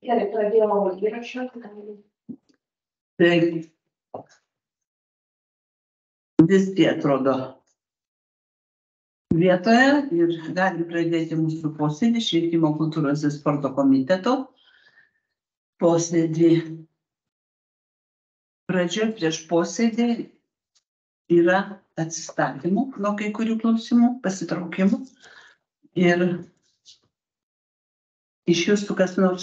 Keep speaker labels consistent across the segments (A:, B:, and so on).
A: Gerai, pradėjau įrašą.
B: Tai visgi atrodo vietoje ir galim pradėti mūsų posėdį Švietimo kultūros ir sporto komiteto posėdį. Pradžioje prieš posėdį yra atsistatymų nuo kai kurių klausimų, pasitraukimų. Ir iš jūsų kas nors?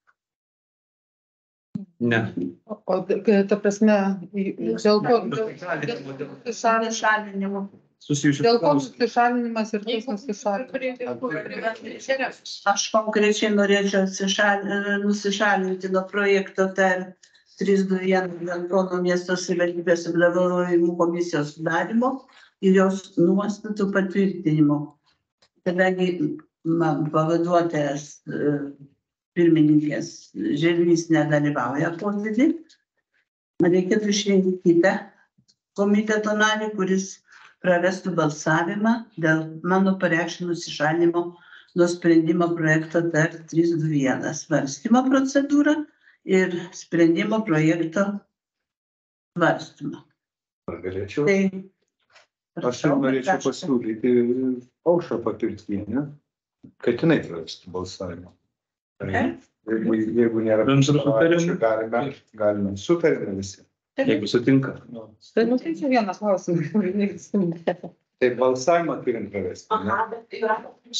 C: Ne.
D: O ta prasme, dėl ko
B: Nusišalinimo.
D: nusišalinimas ir tas nusišalinimas?
B: Aš konkrečiai norėčiau nusišalinti nuo projekto TR 321 dėl Kauno miesto savivaldybės apdovanojimų komisijos sudarymo ir jos nuostatų patvirtinimo. Kadangi man pavaduotojas pirmininkės Želvys nedalyvauja posėdį, reikėtų išrinkti kitą komiteto narį, kuris pravestų balsavimą dėl mano pareikšto nusišalinimo nuo sprendimo projekto TR 321 svarstymo procedūrą ir sprendimo projekto svarstymą.
C: Galėčiau.
B: Tai
C: Aš jau norėčiau pasiūlyti Aušrą Papirkienę, kad jinai pravestų balsavimą. Jeigu nėra galime sutarti visi. Jeigu sutinka.
D: Tai čia vienas klausimas.
C: Tai balsavimą turim pravesti.
A: Aha, bet yra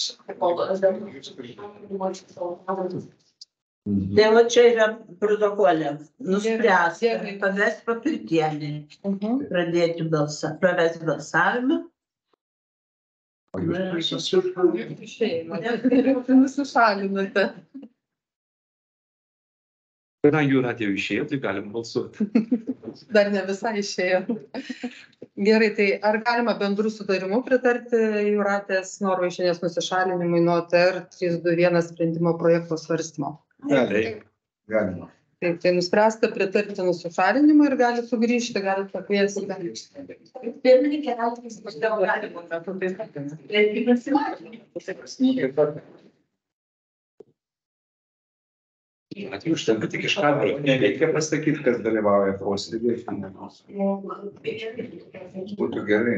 B: Tai va čia yra protokolė. Nuspręsta pavesti Papirkienį, pradėti pravesti balsavimą.
D: Nusišalinote.
C: Kadangi Jūratė jau išėjo, tai galim balsuoti.
D: Dar ne visai išėjo. Gerai, tai ar galima bendrų sutarimų pritarti Jūratės Norvaišienės nusišalinimui nuo TR 321 sprendimo projekto svarstymo?
C: Galima.
D: Taip, tai nuspręsta pritarti nusišalinimui ir gali sugrįžti, gali pakviesti.
A: pirmininkė,
C: Užtenka tik iš kadro. Nereikia pasakyti, kas dalyvauja posėdėje. Būtų gerai.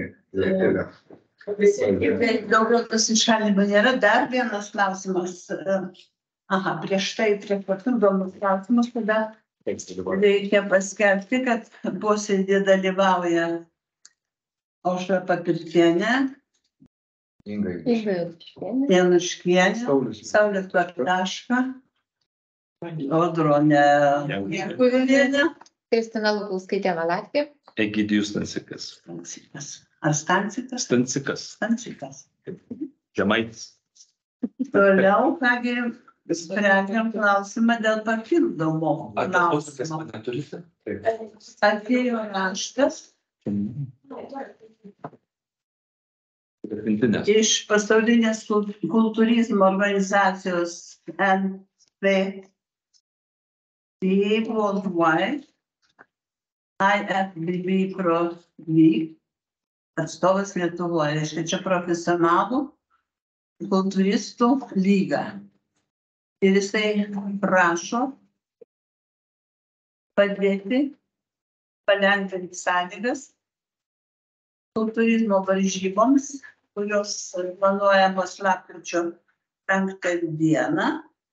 B: Daugiau nusišalinimo nėra. Dar vienas klausimas. Aha, prieš tai prie papildomus klausimus, tada reikia paskelbti, kad posėdėje dalyvauja Aušra Papirkienė, Januškienė, Saulė Tvartaška, Audronė Jakuvėlienė,
E: Kristina Lukauskaitė Valatkė.
C: Egidijus Stancikas.
B: Ar Stancikas?
C: Stancikas.
B: Stancikas.
C: Žemaitis.
B: Toliau, kągi, sprendžiam klausimą dėl papildomo klausimo. Atėjo raštas iš pasaulinės kultūrizmo organizacijos NPC Worldwide, IFBB Pro V, atstovas Lietuvoje, reiškia čia profesionalų kultūristų lyga. Ir jisai prašo padėti, palengvinti sąlygas kultūrizmo varžyboms, kurios planuojamos lapkričio 5 dieną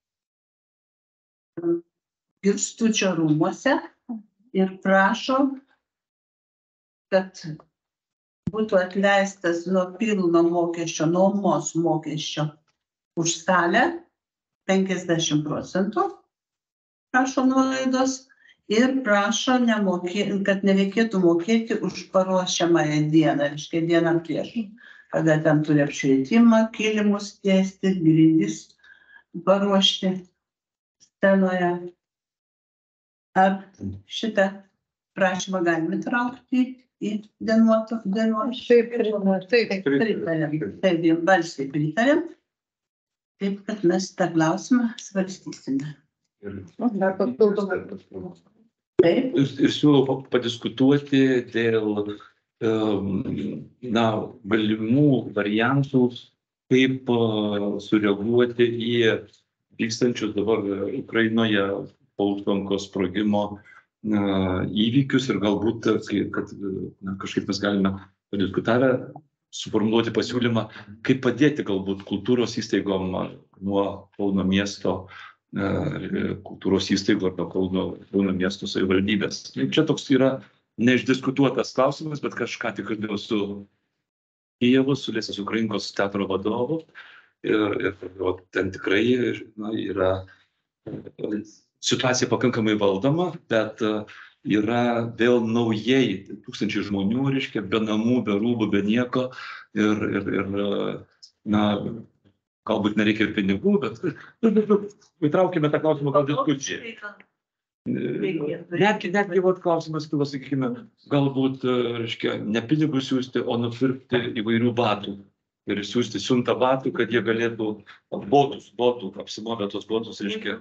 B: Girstučio rūmuose ir prašo, kad būtų atleistas nuo pilno mokesčio, nuomos mokesčio už salę 50%, prašo nuolaidos ir prašo, kad nereikėtų mokėti už paruošiamąją dieną, reiškia dieną prieš, kada ten turi apšvietimą, kilimus tiesti, grindis paruošti scenoje. Ar šitą prašymą galime traukti į dienoraštį?
D: Taip.
B: Taip, balsiai pritarėm. Taip, kad mes tą klausimą svarstysime.
D: Dar papildomai.
B: Taip.
C: Ir siūlau padiskutuoti dėl galimų variantų, kaip sureaguoti į
F: vykstančius dabar Ukrainoje po užtvankos sprogimo įvykius ir galbūt, kad kažkaip mes galime padiskutavę suformuluoti pasiūlymą, kaip padėti galbūt kultūros įstaigom nuo Kauno miesto kultūros įstaigų arba Kauno miesto savivaldybės. Čia toks yra neišdiskutuotas klausimas, bet kažką tik kalbėjau su Kijevu, su Lėsės Ukrainkos teatro vadovu ir ten tikrai yra situacija pakankamai valdoma, bet yra vėl naujai tūkstančiai žmonių, reiškia, be namų, be rūbų, be nieko ir galbūt nereikia ir pinigų, bet įtraukime tą klausimą gal diskusiją. Netgi klausimas, sakykime, galbūt, reiškia, ne pinigus siūsti, o nupirkti įvairių batų ir siūsti siuntą batų, kad jie galėtų botų, apsimovę tos botus, reiškia.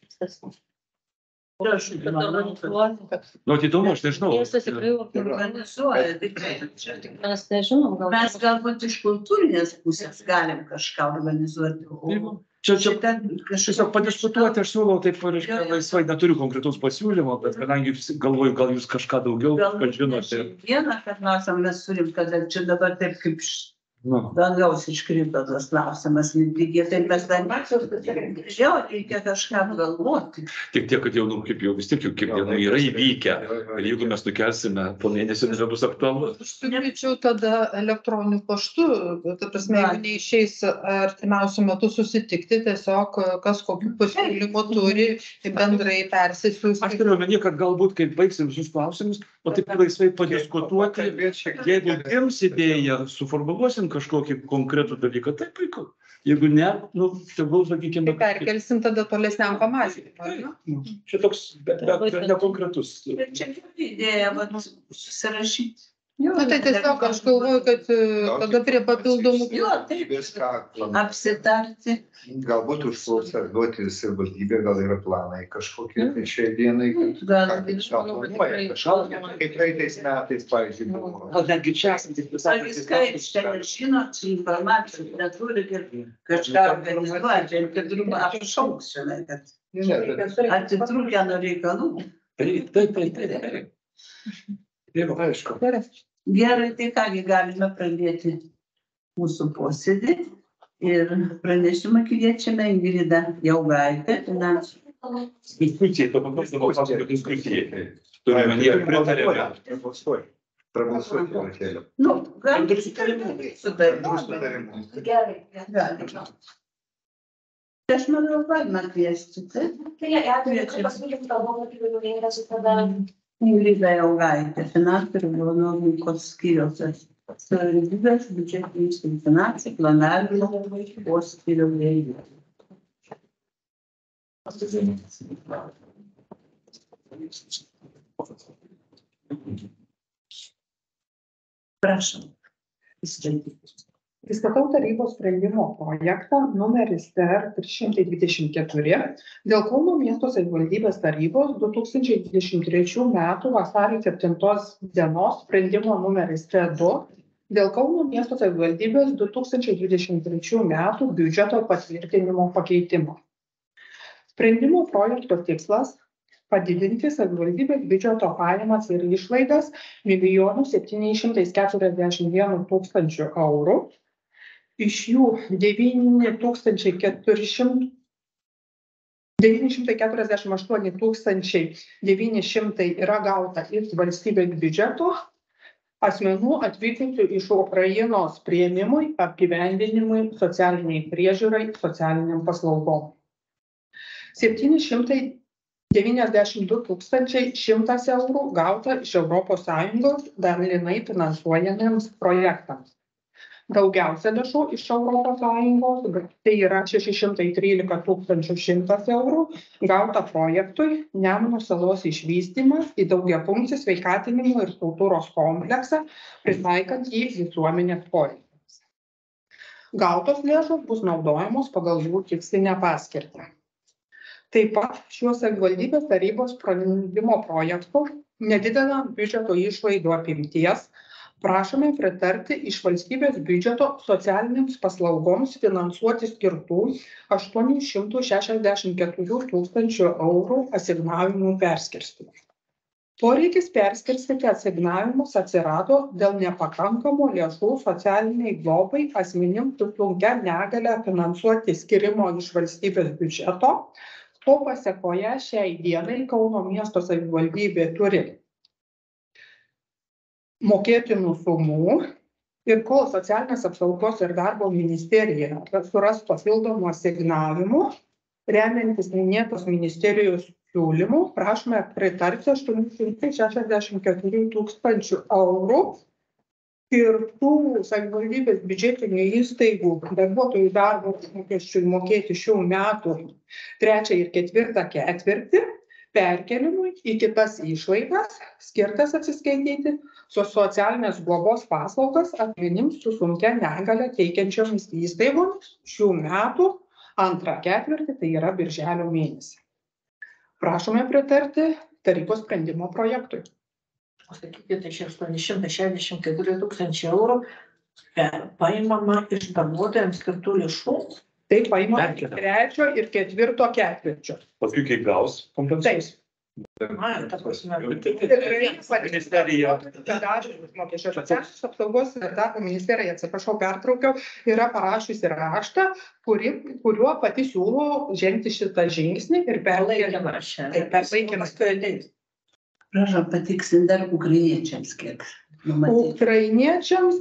F: Įdomu, aš nežinau.
B: Organizuoja,
E: Mes nežinom, gal.
B: mes galbūt iš kultūrinės pusės galim kažką organizuoti.
F: Čia tiesiog padiskutuoti, aš siūlau taip, reiškia, laisvai, neturiu konkretaus pasiūlymo, bet kadangi galvoju, gal jūs kažką daugiau žinote.
B: Vieną, kad mes turim, kad čia dabar taip kaip dangaus iškrito tas klausimas, lygiai taip mes dar reikia kažką galvoti.
F: Tik tiek, kad jau, kaip jau vis tiek, kiek dienų yra įvykę, ir jeigu mes nukelsime po mėnesį, nebus aktualu.
D: Aš siūlyčiau tada elektroniniu paštu, ta prasme, jeigu neišeis artimiausiu metu susitikti, tiesiog kas kokių pasiūlymų turi, bendrai persisiųsti.
F: Aš turiu omeny, kad galbūt, kai baigsim visus klausimus, o taip laisvai padiskutuoti, jeigu gims idėja, suformuluosim kažkokį konkretų dalyką, tai puiku. Jeigu ne, tegul, sakykime...
D: Tai perkelsim tada tolesniam pamąstymui.
F: Čia toks nekonkretus.
B: Bet čia idėja susirašyti.
D: Tai tiesiog aš galvoju, kad tada prie papildomų...
B: Apsitarti.
C: Galbūt užklausą duoti savivaldybė, gal yra planai kažkokie šiai dienai. Kaip praeitais metais, pavyzdžiui, buvo.
F: Gal netgi čia esantys
B: Ar viskai čia žinot, informacijos neturi ir kažką organizuoti, kad rūmą apšauks šiandien, kad atitrūkę nuo reikalų.
F: Taip. Aišku.
B: Gerai, tai kągi galime pradėti mūsų posėdį ir pranešimą kviečiame Ingridą Jaugaitę, finansų.
F: Diskusijai, diskusijai. Turime niek pritarėme.
C: Prabalsuoti.
B: Galim sutarimu. Gerai. Aš manau, galima kviesti. Ingrida Jaugaitė, finansų ir ekonomikos skyriaus savivaldybės biudžetinis ir finansų planavimo poskyrio vedėja. Prašom.
G: Pristatau tarybos sprendimo projektą numeris TR 324 dėl Kauno miesto savivaldybės tarybos 2023 metų vasario 7 dienos sprendimo numeris T2 dėl Kauno miesto savivaldybės 2023 metų biudžeto patvirtinimo pakeitimo. Sprendimo projekto tikslas padidinti savivaldybės biudžeto pajamas ir išlaidas 1 741 000 eurų. Iš jų 948 900 yra gauta iš valstybės biudžeto asmenų atvykusių iš Ukrainos priėmimui, apgyvendinimui, socialiniai priežiūrai, socialiniam paslaugom. 792 100 eurų gauta iš ES dalinai finansuojamiems projektams. Daugiausia lėšų iš ES, tai yra 613 100 eurų, gauta projektui Nemuno salos išvystymas į daugiafunkcį sveikatinimo ir kultūros kompleksą, pritaikant jį visuomenės poreikiams. Gautos lėšos bus naudojamos pagal jų tikslinę paskirtį. Taip pat šios savivaldybės tarybos sprendimo projektų nedidelio biudžeto išlaidų apimties Prašome pritarti iš valstybės biudžeto socialinėms paslaugoms finansuoti skirtų 864 000 eurų asignavimų perskirstymui. Poreikis perskirstyti asignavimus atsirado dėl nepakankamo lėšų socialiniai globai asmenims su sunkia negalia finansuoti skirimo iš valstybės biudžeto, ko pasekoje šiai dienai Kauno miesto savivaldybė turi mokėtinų sumų ir kol Socialinės apsaugos ir darbo ministerija suras papildomų asignavimų, remiantis minėtos ministerijos siūlymų, prašome pritarti 864 000 eurų skirtų savivaldybės biudžetinių įstaigų darbuotojų darbo užmokesčiui mokėti šių metų 3 ir 4 ketvirtį perkelimui į kitas išlaidas, skirtas atsiskaityti su socialinės globos paslaugas asmenims su sunkia negalia teikiančiomis įstaigomis šių metų 2 ketvirtį, tai yra birželio mėnesį. Prašome pritarti tarybos sprendimo projektui.
A: Sakykite, tai čia 864 000 eurų paimama iš darbuotojams skirtų lėšų.
G: Tai paimama 3 ir 4 ketvirčio.
F: Paskui, kai gaus kompensaciją.
A: Ta prasme.
F: Ministerija.
G: Socialinės apsaugos ir darbo ministerija, atsiprašau, pertraukiau, yra parašiusi raštą, kuriuo pati siūlo žengti šitą žingsnį ir perlaikymas.
B: Prašau patikslint dar ukrainiečiams kiek numatyti.
G: Ukrainiečiams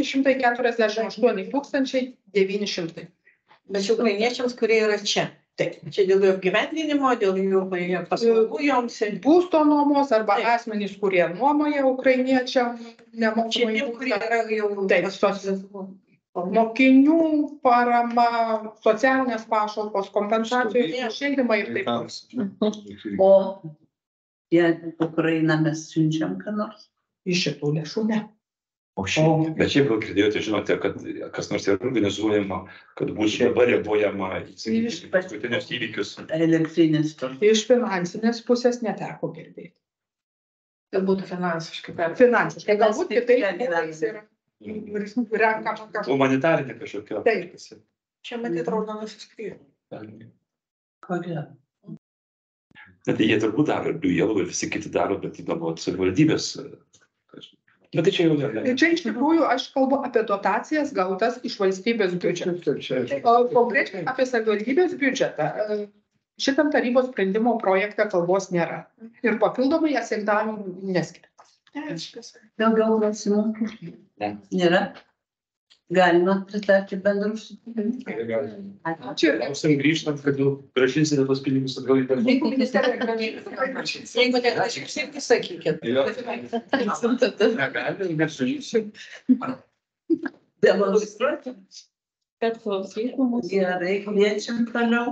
G: 948 900.
A: Bet ukrainiečiams, kurie yra čia.
G: Taip.
A: Čia dėl jų apgyvendinimo, dėl jų paslaugų joms.
G: Būsto nuomos arba asmenys, kurie nuomoja ukrainiečiam nemokamai.
A: Čia tie, kurie yra jau.
G: Taip, mokinių parama, socialinės pašalpos, kompensacijos, šildymai ir taip toliau.
B: O Ukrainą mes siunčiam ką nors?
G: Iš šitų lėšų ne.
F: Bet šiaip gal girdėjote, žinote, kad kas nors yra organizuojama, kad bus dabar reaguojama į paskutinius įvykius.
B: Elektrinės tos.
G: Iš finansinės pusės neteko girdėti.
A: Tai būtų finansiškai.
G: Finansiškai, galbūt kitaip yra renkama kažkokia.
F: Humanitarinė kažkokia.
G: Taip.
A: Čia matyti raudonasis kryžius.
B: Kodėl?
F: Tai jie turbūt daro ir Biujėlų, ir visi kiti daro, bet įdomu savivaldybės. Bet tai čia jau ne.
G: Čia iš tikrųjų aš kalbu apie dotacijas gautas iš valstybės biudžeto. Konkrečiai apie savivaldybės biudžetą. Šitam tarybos sprendimo projekte kalbos nėra. Ir papildomai asignavimų neskirta.
B: Daugiau klausimų? Nėra? Galima pritarti bendrų sutarimų?
F: Klausim grįžtant, kad jau grąžinsite tos pinigus atgal į darbą.
A: Jeigu ministerija grąžins, jeigu negrąžins, irgi sakykit.
F: Negali, nesužysim.
B: Demonstruoti.
E: Kad klausytų mūsų.
B: Gerai, kviečiam toliau.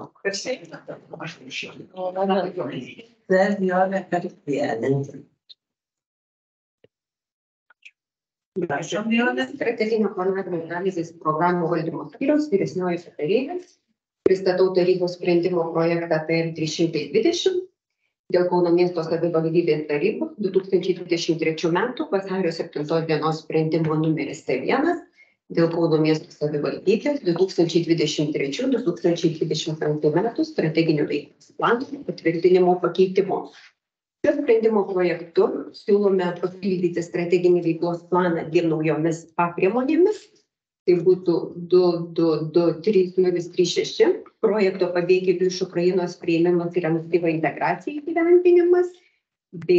B: Dar Jolė Karpienė. Prašom, Jolė.
H: Strateginio planavimo analizės programų valdymo skyriaus vyresnioji patarėja. Pristatau tarybos sprendimo projektą TR 320 dėl Kauno miesto savivaldybės tarybos 2023 metų vasario 7 dienos sprendimo numeris T1 dėl Kauno miesto savivaldybės 2023-2025 metų strateginio veiklos plano patvirtinimo pakeitimo. Šio sprendimo projektu siūlome papildyti strateginį veiklos planą dviem naujomis priemonėmis. Tai būtų 2.2.3.036 projekto pabėgėlių iš Ukrainos priėmimas ir ankstyva integracija įgyvendinimas bei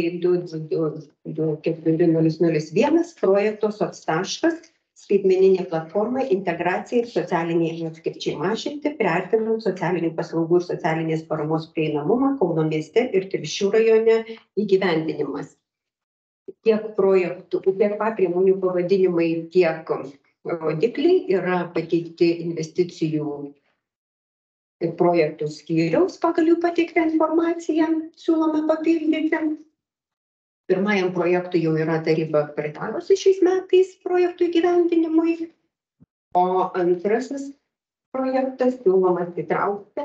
H: 2.2.4.001 projekto soctaškas skaitmeninė platforma integracija ir socialiniai atskirčiai mažinti, priartinant socialinių paslaugų ir socialinės paramos prieinamumą Kauno mieste ir Telšių rajone įgyvendinimas. Tiek projektų, tiek priemonių pavadinimai, tiek rodikliai yra pateikti investicijų projektų skyriaus pagal jų pateiktą informaciją, siūlome papildyti. Pirmajam projektui jau yra taryba pritarusi šiais metais projektų įgyvendinimui, o antrasis projektas siūlomas įtraukti,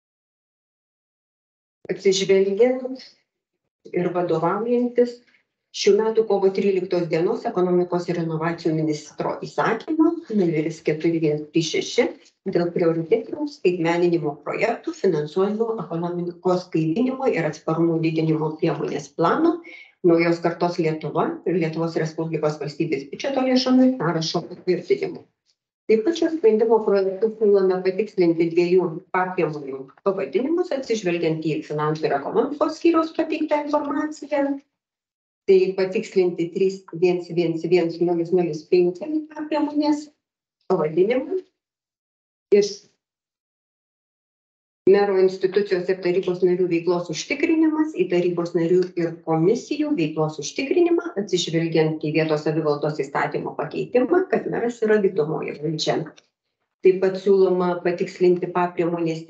H: atsižvelgiant ir vadovaujantis Šių metų kovo 13 dienos ekonomikos ir inovacijų ministro įsakymo numeris 4136 dėl prioritetinių skaitmeninimo projektų finansuojamo ekonomikos gaivinimo ir atsparumo didinimo priemonės plano naujos kartos Lietuva ir Lietuvos Respublikos valstybės biudžeto lėšomis sąrašo patvirtinimu. Taip pat šio sprendimo projektu siūlome patikslinti 2 priemonių pavadinimus atsižvelgiant į finansų ir ekonomikos skyriaus pateiktą informaciją. Tai patikslinti 3111005 priemonės pavadinimą iš mero institucijos ir tarybos narių veiklos užtikrinimas į tarybos narių ir komisijų veiklos užtikrinimą, atsižvelgiant į vietos savivaldos įstatymo pakeitimą, kad meras yra vykdomoji valdžia. Taip pat siūloma patikslinti priemonės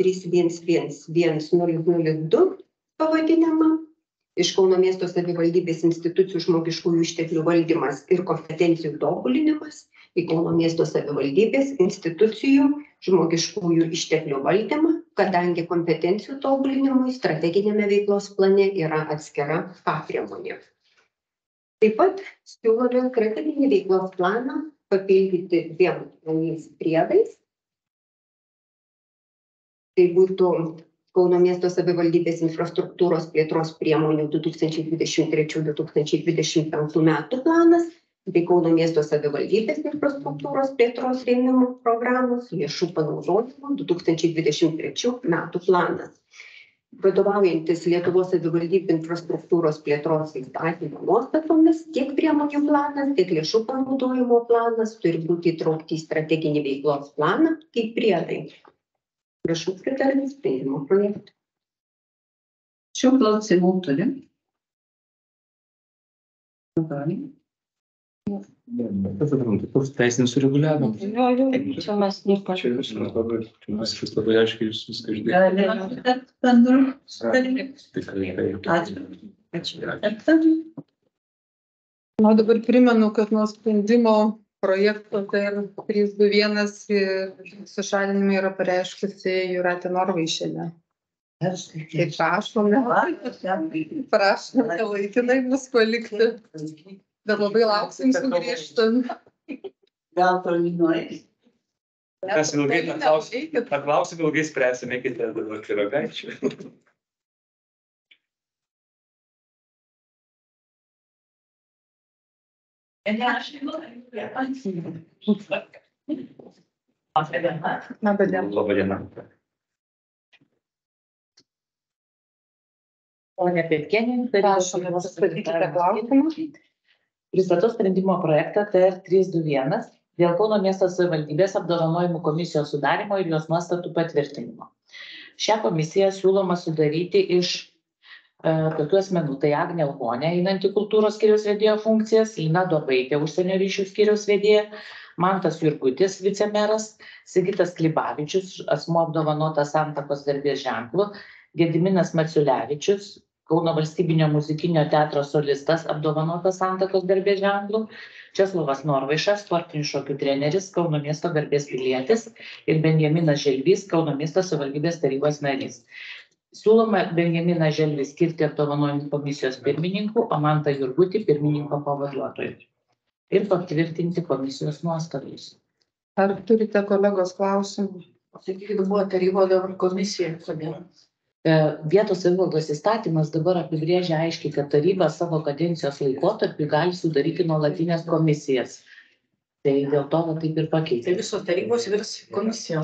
H: 3111002 pavadinimą iš Kauno miesto savivaldybės institucijų žmogiškųjų išteklių valdymas ir kompetencijų tobulinimas į Kauno miesto savivaldybės institucijų žmogiškųjų išteklių valdymą, kadangi kompetencijų tobulinimui strateginėme veiklos plane yra atskira priemonė. Taip pat siūlome strateginį veiklos planą papildyti 2 priedais. Tai būtų Kauno miesto savivaldybės infrastruktūros plėtros priemonių 2023-2025 metų planas, bei Kauno miesto savivaldybės infrastruktūros plėtros rėmimo programos lėšų panaudojimo 2023 metų planas. Vadovaujantis Lietuvos savivaldybių infrastruktūros plėtros įstatymo nuostatomis, tiek priemonių planas, tiek lėšų panaudojimo planas turi būti įtraukti į strateginį veiklos planą kaip priedai. Prašau pritarti sprendimo projektui.
B: Šių klausimų turim.
F: Koks teisinis sureguliavimas.
E: Čia mes nieko.
F: Čia viskas labai aiškiai, jūs viską išdėstėte.
B: Galime pritarti bendru sutarimu.
F: Tikrai.
B: Ačiū.
D: Na, dabar primenu, kad nuo sprendimo projekto TR321 sušalinimai yra pareiškusi Jūratė Norvaišienė. Tai prašome laikinai mus palikti, bet labai lauksim sugrįžtant.
B: Gal toli nueis?
F: Mes ilgai tą klausimą ilgai spręsime, eikite dabar pyragaičių.
D: Labą dieną.
F: Labą dieną.
A: Pone Petkienė,
D: Prašome, pasakykite klausimą.
A: pristatau sprendimo projektą TR321 dėl Kauno miesto savivaldybės apdovanojimų komisijos sudarimo ir jos nuostatų patvirtinimo. Šią komisiją siūloma sudaryti iš tokių asmenų, tai Agnė Almonė, einanti kultūros skyriaus vedėjo funkcijas, Lina Dobaitė, užsienio ryšių skyriaus vedėja, Mantas Jurgutis, vicemeras, Sigitas Klibavičius, asmuo apdovanotas Santakos garbės ženklu, Gediminas Maciulevičius, Kauno valstybinio muzikinio teatro solistas, apdovanotas Santakos garbės ženklu, Česlovas Norvaišas, sportinių šokių treneris, Kauno miesto garbės pilietis ir Benjaminas Želvys, Kauno miesto savivaldybės tarybos narys. Siūloma Benjaminą Želvį skirti apdovanojimų komisijos pirmininku, o Mantą Jurgutį pirmininko pavaduotoju. Ir patvirtinti komisijos nuostatus.
D: Ar turite kolegos klausimų?
A: Sakykit, buvo taryba, dabar komisija. Kodėl? Vietos savivaldos įstatymas dabar apibrėžia aiškiai, kad taryba savo kadencijos laikotarpį gali sudaryti nuolatinės komisijas. Tai dėl to taip ir pakeitė.
E: Tai visos tarybos virs komisija.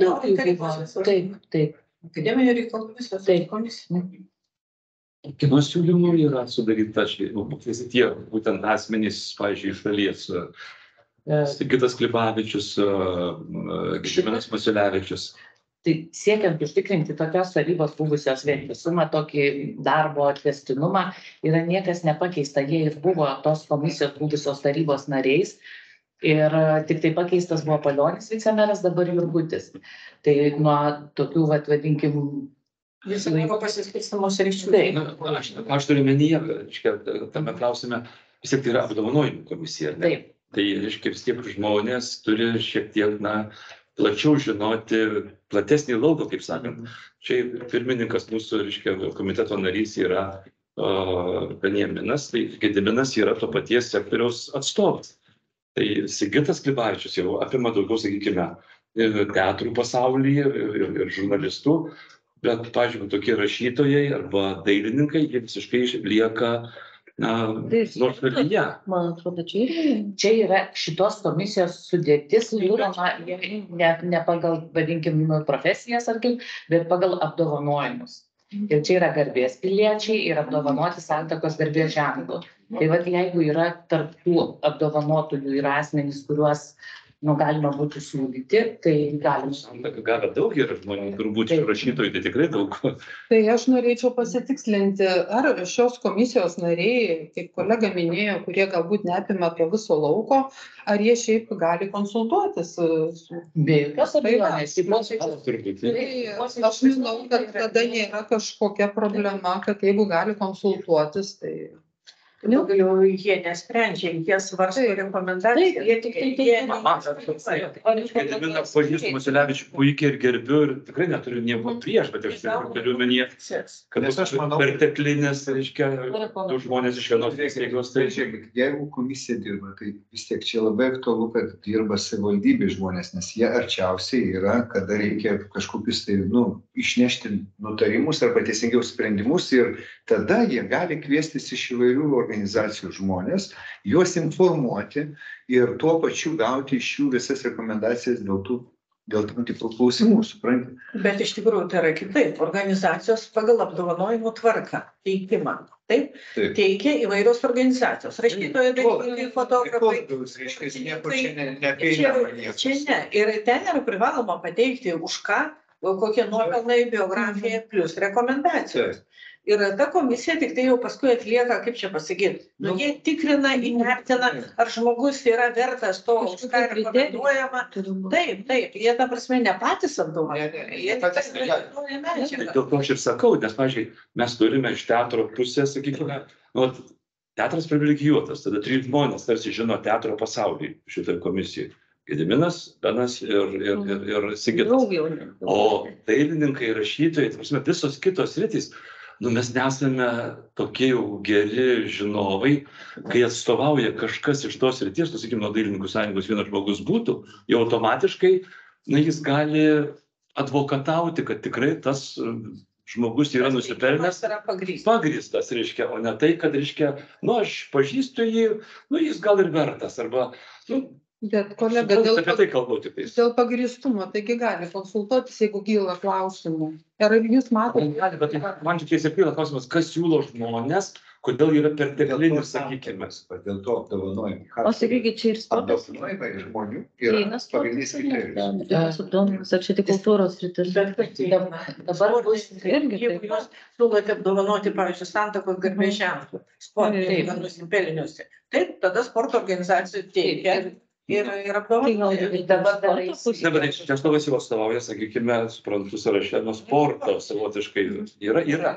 A: Taip.
E: Akademinių reikalų visos komisija.
F: Kino siūlymų yra sudaryta tie būtent asmenys, pavyzdžiui, iš šalies. Sigitas Klibavičius, Gediminas Maciulevičius.
A: Tai siekiant užtikrinti tokios tarybos buvusios vientisumą, tokį darbo tęstinumą, yra niekas nepakeista. Jie ir buvo tos komisijos buvusios tarybos nariais. Ir tik tai pakeistas buvo Palionis vicemeras, dabar Jurgutis. Tai nuo tokių, vadinkim,
E: Visi laiko pasiskirstamos ryšių.
F: Aš turiu menyje, tame klausime, vis tiek tai yra apdovanojimų komisija.
A: Taip.
F: Tai, reiškia, vis tiek žmonės turi šiek tiek, plačiau žinoti, platesnį lauką, kaip sakant. Čia pirmininkas mūsų, reiškia, komiteto narys yra Benjaminas, tai Gediminas yra to paties sektoriaus atstovas. Tai Sigitas Klibavičius jau apima daugiau, sakykime, teatrų pasaulyje ir žurnalistų, bet, pavyzdžiui, tokie rašytojai arba dailininkai, jie visiškai lieka nuošalyje.
E: Man atrodo,
A: Čia yra šitos komisijos sudėtis, siūloma ne pagal, vadinkim, profesijas, bet pagal apdovanojimus. Ir čia yra garbės piliečiai ir apdovanoti santakos garbės ženklų. Tai vat, jeigu yra tarp tų apdovanotųjų ir asmenys, kuriuos galima būtų siūlyti, tai galim.
F: Santaką gavę daug yra žmonių, turbūt šių rašytojų tai tikrai daug.
D: Tai aš norėčiau pasitikslinti, ar šios komisijos nariai, kaip kolega minėjo, kurie galbūt neapima to viso lauko, ar jie šiaip gali konsultuotis?
A: Be jokios abejonės.
D: Aš manau, kad tada nėra kažkokia problema, kad jeigu gali konsultuotis, tai...
E: Pagaliau jie nesprendžia, jie svarsto rekomendaciją. Jie tik
F: Gediminą pažįstu, Masiulevičių puikiai ir gerbiu ir tikrai neturiu nieko prieš, bet aš turiu omenyje, kad perteklinės, reiškia, du žmonės iš vienos įstaigos.
C: Jeigu komisija dirba, tai vis tiek čia labai aktualu, kad dirba savivaldybė žmonės, nes jie arčiausiai yra, kada reikia kažkokius tai, išnešti nutarimus arba teisingiau sprendimus ir tada jie gali kviestis iš įvairių organizacijų žmonės, juos informuoti ir tuo pačiu gauti iš jų visas rekomendacijas dėl tam tikrų klausimų, suprantate?
E: Bet iš tikrųjų tai yra kitaip. Organizacijos pagal apdovanojimų tvarką, teikimą. Taip? Teikia įvairios organizacijos. Rašytojai, dailininkai, fotografai. Čia ne. Ir ten yra privaloma pateikti už ką, kokie nuopelnai, biografija plus rekomendacijos. Ir ta komisija tik tai jau paskui atlieka, kaip čia pasakyti, jie tikrina, įvertina, ar žmogus yra vertas to, už ką rekomenduojama. Taip, jie ta prasme ne patys apdovanoja, jie patys rekomenduoja medžiagą.
F: Dėl to aš ir sakau, nes, pavyzdžiui, mes turime iš teatro pusės, sakykime, teatras privilegijuotas, tada 3 žmonės tarsi žino teatro pasaulį šitoje komisijoje. Gediminas, Benas ir Sigitas. O dailininkai, rašytojai, ta prasme, visos kitos sritys, mes nesame tokie jau geri žinovai, kai atstovauja kažkas iš tos srities, sakykime, nuo Dailininkų sąjungos vienas žmogus būtų, jau automatiškai jis gali advokatauti, kad tikrai tas žmogus yra nusipelnęs, pagrįstas, reiškia, o ne tai, kad, reiškia, aš pažįstu jį, jis gal ir vertas, arba,
D: Bet kolega, dėl pagrįstumo, taigi gali konsultuotis, jeigu kyla klausimų. Ir jūs matote?
F: Bet man čia tiesiog kyla klausimas, kas siūlo žmonės, kodėl yra perteklinis, sakykime.
C: Dėl to apdovanojimai.
E: O sakykit, čia ir sportas.
C: Apdovanojimai žmonių yra pagrindinis kriterijus.
E: Ar čia tik kultūros sritis? Dabar bus irgi. Jeigu jūs siūlote apdovanoti, pavyzdžiui, santakos garbės ženklų, sportininkai nusipelniusi, taip, tada sporto organizacijų teikia. Ir apdovanojimai.
F: Bet Česlovas jau atstovauja, sakykime, suprantu, sąraše nuo sporto savotiškai. Yra.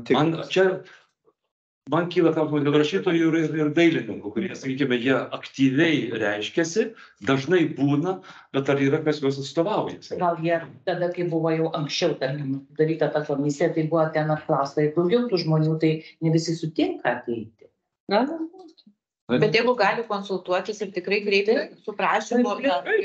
F: Man kyla klausimas dėl rašytojų ir dailininkų, kurie, sakykime, jie aktyviai reiškiasi, dažnai būna, bet ar yra kas juos atstovauja?
A: Gal jie tada, kai buvo jau anksčiau, tarkim, daryta ta komisija, tai buvo ten apklausta ir daugiau tų žmonių, tai ne visi sutinka ateiti.
I: Bet jeigu gali konsultuotis ir tikrai greitai su prašymu,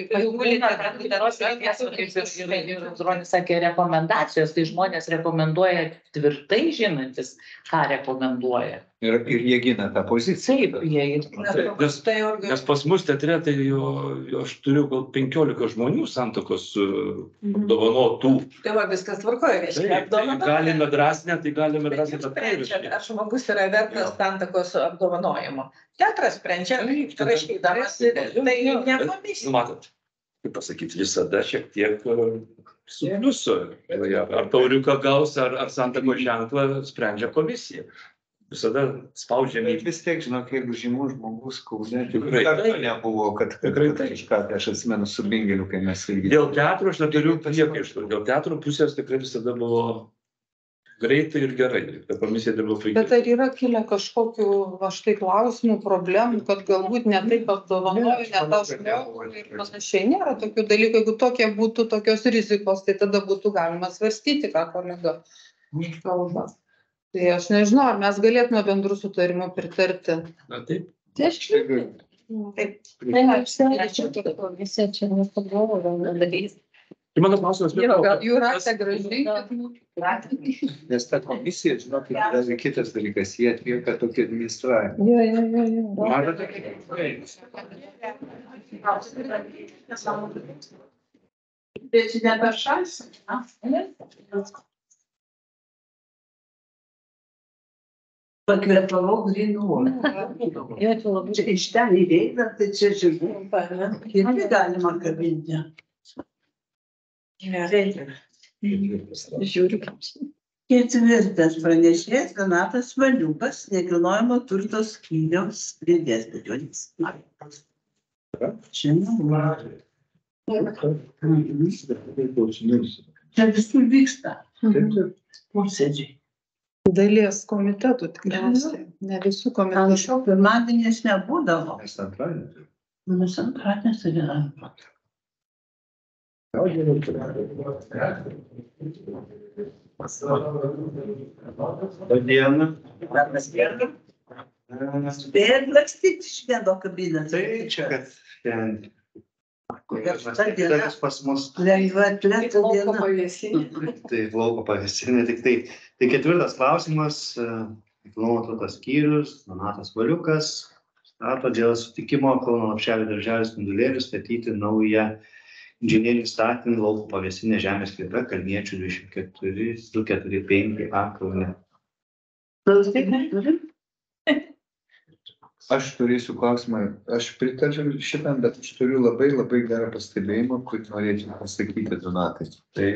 A: Dronis sakė rekomendacijos, tai žmonės rekomenduoja tvirtai žinantis, ką rekomenduoja.
C: Ir jie gina tą poziciją.
F: Nes pas mus teatre, tai aš turiu gal 15 žmonių santakos apdovanotų.
E: Tai va, viskas tvarkoja.
F: Galime drąsinę, tai galime drąsinę.
E: Ar žmogus yra vertas santakos apdovanojimo? Teatras sprendžia, rašydamas, tai ne komisija.
F: Matot, kaip pasakyti, visada šiek tiek su pliusu. Ar tauriuką gaus, ar santakos ženklą sprendžia komisija. Visada spaudžiami.
C: Vis tiek, žinok, jeigu žymus žmogus Kaune, tikrai nebuvo, kad kažką, tai aš atsimenu su Bingeliu, kai mes ilgiai.
F: Dėl teatro aš neturiu priekaištų. Dėl teatro pusės tikrai visada buvo greitai ir gerai. Komisija dirbo puikiai.
D: Bet ar yra kilę kažkokių štai klausimų, problemų, kad galbūt ne taip apdovanojo, ne tą žmogų ir panašiai? Nėra tokių dalykų. Jeigu tokie būtų tokios rizikos, tai tada būtų galima svarstyti, ką kolega kalba. Tai aš nežinau, ar mes galėtume bendrų sutarimų pritarti.
F: Na taip.
I: Taip.
F: Tai mano klausimas,
D: Gal Jūratė gražiai.
C: Nes ta komisija, žinokit, yra kitas dalykas, jie atlieka tokį administravimą.
F: matote,
B: Bet ne per šalis. Pakvėpavau grynų. Čia iš ten įveina, tai čia žiūrėjau. Irgi galima kabinti.
I: Žiūriu.
B: Ketvirtas pranešėjas Donatas Valiukas, nekilnojamo turto skyriaus dėstytojas. Žinoma. Čia visur vyksta posėdžiai.
D: Dalies komitetų tikriausiai. Ne visų komitetų.
B: Anksčiau pirmadienės nebūdavo.
C: Nes antradienį.
B: Nes antradienis tai yra.
C: Dieną.
B: Spėjat lakstyti iš vieno kabineto.
C: Tai čia, kad ten.
B: Dalis
C: pas mus.
B: Lengva atletų diena.
C: Tai lauko pavėsinė, tik tai. Tai ketvirtas klausimas, nekilnojamo turto skyrius, Donatas Valiukas, stato dėl sutikimo Kauno Lopšelio darželio Spindulėlių statyti naują inžinerinį statinį lauko pavėsinę žemės sklype Kalniečių 24-245 A Kaune. Aš turėsiu klausimą, aš pritarčiau šitam, bet aš turiu labai gerą pastebėjimą, kurį norėčiau pasakyti Donatai. Tai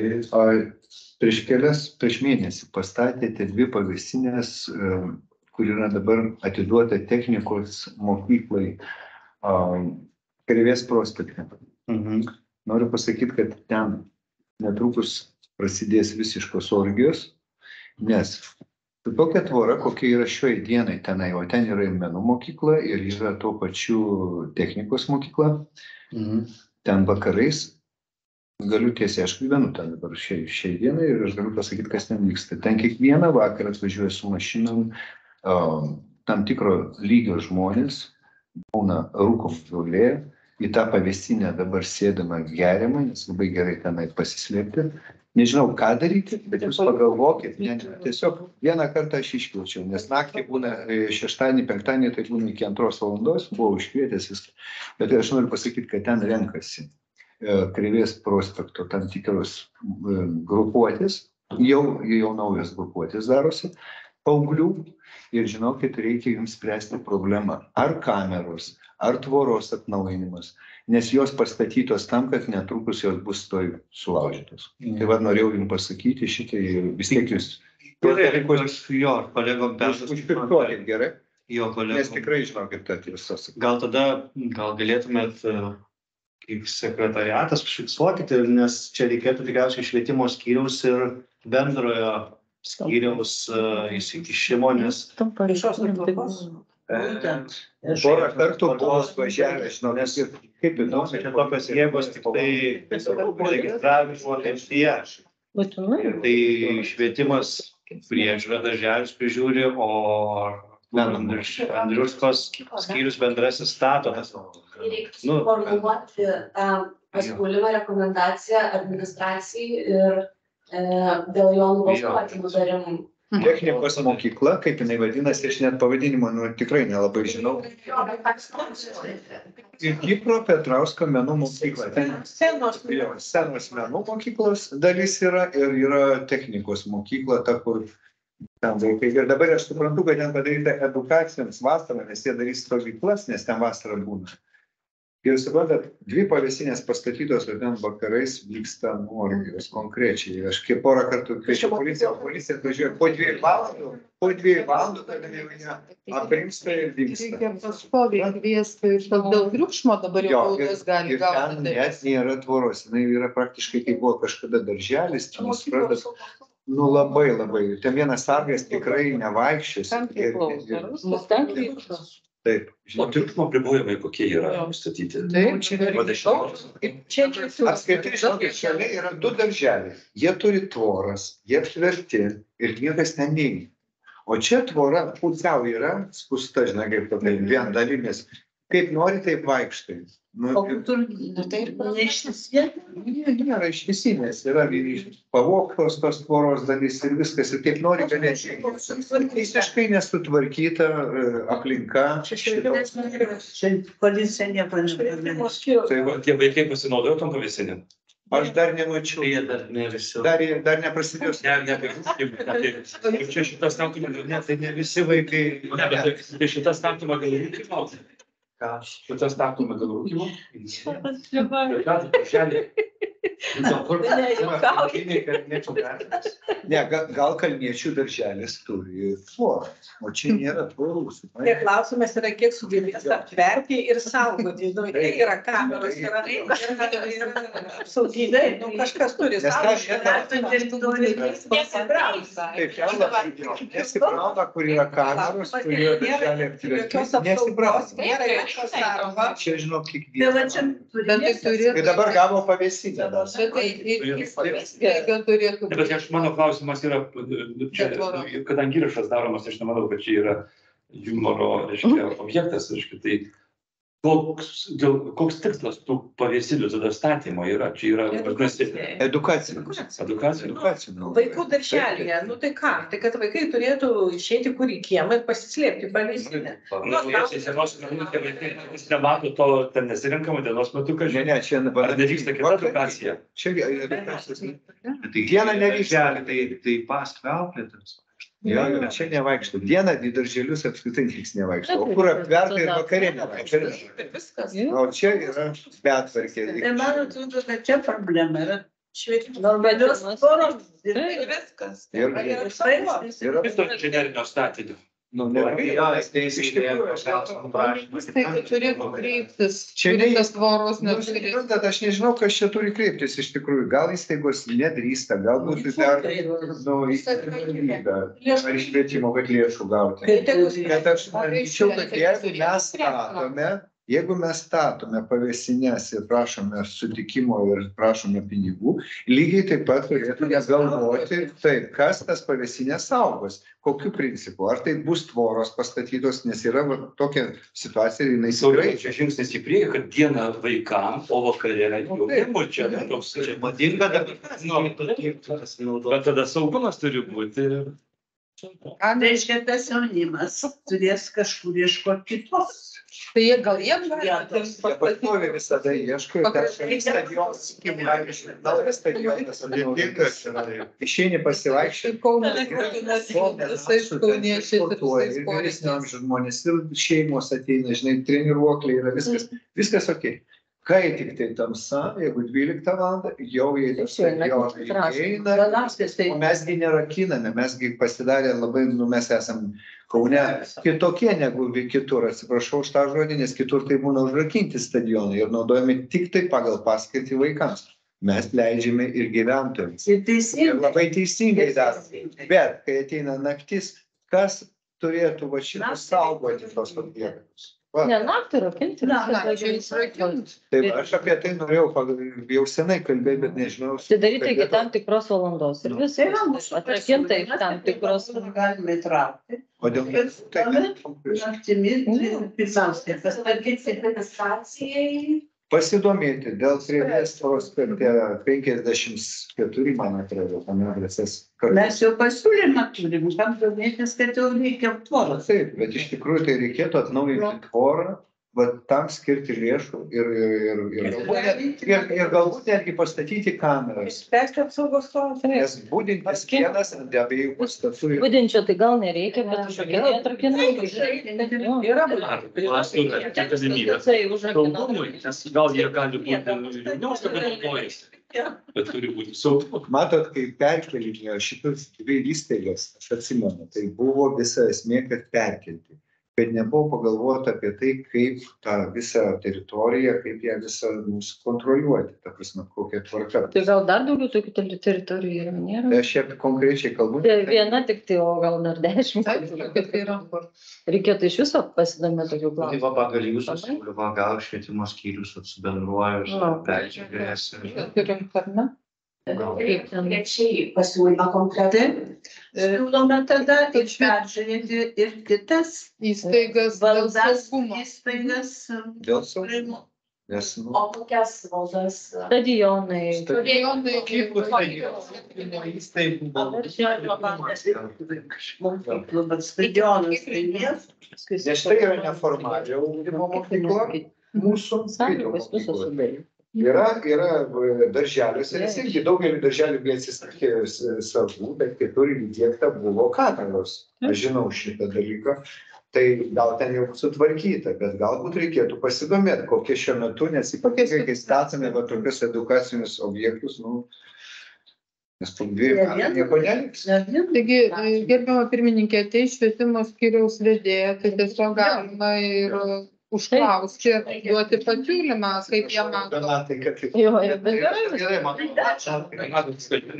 C: prieš mėnesį pastatėte 2 pavėsinės, kur yra dabar atiduota technikos mokyklai Krėvės prospekte. Noriu pasakyti, kad ten netrukus prasidės visiškos orgijos, nes tokia tvora, kokia yra šioj dienai tenai, o ten yra ir menų mokykla, ir yra tuo pačiu technikos mokykla. Ten vakarais, galiu tiesiai, aš gyvenu ten dabar šiai dienai ir aš galiu pasakyti, kas ten vyksta. Ten kiekvieną vakarą atvažiuoja su mašinom tam tikro lygio žmonės, būna rūkom žolė, į tą pavėsinę dabar sėdama geriama, nes labai gerai tenai pasislėpti. Nežinau, ką daryti, bet jūs pagalvokit, tiesiog vieną kartą aš iškviečiau, nes naktį būna šeštadienį, penktadienį, tai būna iki 2 valandos, buvau iškvietęs viską. Bet aš noriu pasakyti, kad ten renkasi Krėvės prospekto tam tikros grupuotės, jau naujas grupuotės darosi, paauglių, ir žinokit, reikia jums spręsti problemą. Ar kameros, ar tvoros atnaujinimas, nes jos pastatytos tam, kad netrukus jos bus toj sulaužytos. Tai vad norėjau jums pasakyti šitai ir vis tiek jūs.
J: Jo, kolegom
C: užpirkuokit gerai,
J: jo kolegom.
C: nes tikrai žinokit, kad jūs esate.
J: Gal galėtumėt kaip sekretariatas užfiksuokite, nes čia reikėtų tikriausiai švietimo skyriaus ir bendrojo skyriaus įsikišimo, nes
C: Porą kartų buvo važiavę, žinau, nes kaip įdomu,
J: čia tokios jėgos tik tai registravimo lemtyje. Tai švietimas priežiūra darželis prižiūri, o Andriuškos skyrius bendrasis stato.
K: Reiktų suformuluoti pasiūlymą, rekomendaciją administracijai ir dėl jo nubalsuoti nutarimų.
C: Technikos mokykla, kaip jinai vadinasi, aš net pavadinimo tikrai nelabai žinau. Ir Kipro Petrausko menų mokykla. Senos menų mokyklos dalis yra ir yra technikos mokykla, ta kur ten vaikai. Ir dabar aš suprantu, kad ten padaryta edukacijoms vasarą, nes jie darys stovyklas, nes ten vasarą būna. Ir suprantat, 2 pavėsinės pastatytos, ir ten vakarais vyksta orgijos konkrečiai. Aš kaip porą kartų kviečiu policiją atvažiuoja po 2 valandų, tada jau jie aprimsta ir dingsta.
D: Reikia pastoviai kviesti, dėl triukšmo dabar jau baudas gali
C: gauti. Ir ten net nėra tvoros, jinai yra praktiškai kaip buvo kažkada darželis, ten suprantat, nu labai. Ten vienas sargas tikrai nevaikščios. Taip.
F: O triukšmo apribojimai kokie yra nustatyti?
D: Taip, čia
C: apskritai, žinokit, šalia yra 2 darželiai. Jie turi tvoras, jie aptverti ir niekas ten neina. O čia tvora pusiau yra skusta, žinai, kaip tokia vien dalimis. Kaip nori, taip vaikštai.
B: O kur
C: Nėra išvisinės, yra pavogtos tos tvoros dalis ir viskas. Ir kaip nori, galėčiai. Visiškai nesutvarkyta aplinka.
B: Čia policija nieko nežinau.
F: Tai va, tie vaikai pasinaudojo tom pavėsinėm?
C: Aš dar nemačiau.
J: Jie dar ne visi.
C: Dar neprasidėjo.
F: Ne, čia šitas statymą gal
C: Ne, tai ne visi vaikai.
F: Ne, bet tai šitas statymą gal rūkimo. Šitas statymą gal rūkimo.
C: Ne, gal kalniečių darželis turi tvorą, o čia nėra tvorų.
E: Tai klausimas yra, kiek sugebės aptverti ir saugoti. Nu, tai yra kameros, yra apsauginiai, nu, kažkas turi saugoti.
C: Nesibrauna, kur yra kameros, kur yra darželė aptverti. Nesibrauna. Čia žinau, kiekvieną. Ir dabar gavo pavėsinę.
F: Bet aš mano klausimas yra, čia, kadangi įrašas daromas, aš nemanau, kad čia yra humoro, reiškia, objektas, reiškia, tai koks tikslas tų pavėsinių tada statymo yra? Čia yra, vadinasi,
C: edukacija.
E: Vaikų darželėje, nu tai ką? Tai kad vaikai turėtų išeiti kur į kiemą ir pasislėpti pavėsinę.
F: Jis nemato to, ten nesirinkama dienos metu, kad
C: Ne, čia
F: ar nevyksta kita edukacija?
C: Čia edukacija. Dieną nevyksta.
J: Tai paskauklėtas.
C: Jo, čia nevaikšto. Dieną į darželius apskritai nieks nevaikšto. O kur aptverta ir vakarė nevaikšto. O čia yra betvarkė.
B: Tai man atrodo, kad čia problema yra normalios tvoros.
E: Viskas.
F: Vis to inžinerinio statinio.
C: Nu, iš tikrųjų,
D: Tai turėtų kreiptis,
C: Čia
D: turintas tvoros
C: suprantat, aš nežinau, kas čia turi kreiptis iš tikrųjų. Gal įstaigos nedrįsta, galbūt dar įstatymybę ar iškvietimo, kad lėšų gauti. Bet aš manyčiau, kad jeigu mes statome pavėsines ir prašome sutikimo ir prašome pinigų, lygiai taip pat turėtume galvoti, taip, kas tas pavėsinės saugos, kokiu principu. Ar tai bus tvoros pastatytos, nes yra tokia situacija ir jinai
F: Saugiai, čia žingsnis į priekį, kad dieną vaikam, o vakarė jaunimui čia toks.
J: Madinga
F: Bet tada saugumas turi būti.
B: Tai reiškia, tas jaunimas turės kažkur ieškoti kitos.
D: Tai gal jie gali
C: pastovi visada ieško ir stadionas išeini pasivaikščioti, žmonės ir šeimos ateina, žinai, treniruokliai yra viskas okei. Kai tik tai tamsa, jeigu 12 valandą, jau jie eina, o mesgi nerakiname, mesgi pasidarė labai, mes esam Kaune kitokie negu kitur, atsiprašau už tą žodį, nes kitur tai būna užrakinti stadionai ir naudojami tik tai pagal paskirtį vaikams. Mes leidžiame ir gyventojams. Ir labai teisingai darome. Bet kai ateina naktis, kas turėtų va šitą saugoti tos objektus?
I: Ne, naktį rakinti.
C: Taip, aš apie tai norėjau jau senai kalbėti, bet nežinau.
I: Tai daryti iki tam tikros valandos ir viskas. Atrakinta iki tam tikros.
B: Galime įtraukti.
C: O dėl
B: pirmiausia,
C: pasidomėti dėl priemonės tvoros per 54, man atrodo, tame adresas.
B: Mes jau pasiūlymą turim, kam domėtis, kad jau reikia tvoros.
C: Taip, bet iš tikrųjų tai reikėtų atnaujinti tvorą, bet tam skirti lėšų ir galbūt netgi pastatyti kameras.
E: Spręsti apsaugos klausimą.
C: Nes būdintis vienas ant abiejų pastatų.
I: Budinčio tai gal nereikia, bet užrakinai atrakinai.
E: Yra
F: galimybė. Saugumui, nes gal jie gali būti jauniaus, kad naudojasi. Bet turi būti saugu.
C: Matot, kai perkelinėjo šitas dvi įstaigas, aš atsimenu, tai buvo visa esmė, kad perkelti. Bet nebuvo pagalvota apie tai, kaip tą visą teritoriją, kaip ją visą kontroliuoti, ta prasme, kokia tvarka.
I: Tai gal dar daugiau tokių teritorijų nėra?
C: Tai aš čia konkrečiai kalbu.
I: Tai viena tik tai, o gal dar 10. Reikėtų iš viso pasidomėti tokių klausimų.
J: Tai va, pagal jūsų siūlymą, gal švietimo skyrius subendruoja ir peržiūrės.
K: Konkrečiai pasiūlymą konkretų.
B: Siūlome tada ir peržiūrėti ir kitas
D: Įstaigas dėl
B: valdas
D: saugumo.
B: įstaigas.
C: Dėl saugumo. Nes,
K: O kokias valdas?
I: Stadionai.
D: Stadionai,
B: Stadionas tai
C: nes tai yra neformalio ugdymo mokykla, mūsų
I: Sąlygos visos sudaryti.
C: Yra darželiuose, nes irgi daugelį darželių jie atsisakė savų, bet kitur įdiegta buvo kameros. Aš žinau šitą dalyką. Tai gal ten jau sutvarkyta, bet galbūt reikėtų pasidomėti, kokie šiuo metu, nes ypatingai, kai statome va tokius edukacinius objektus, nes po 2 metų nieko neliks.
D: Taigi, gerbiama pirmininkė, tai švietimo skyriaus vedėja, tai tiesiog galima ir užklausti, duoti pasiūlymą, kaip jie mato.
C: Donatai, kad taip.
I: Jo,
C: Gerai, man.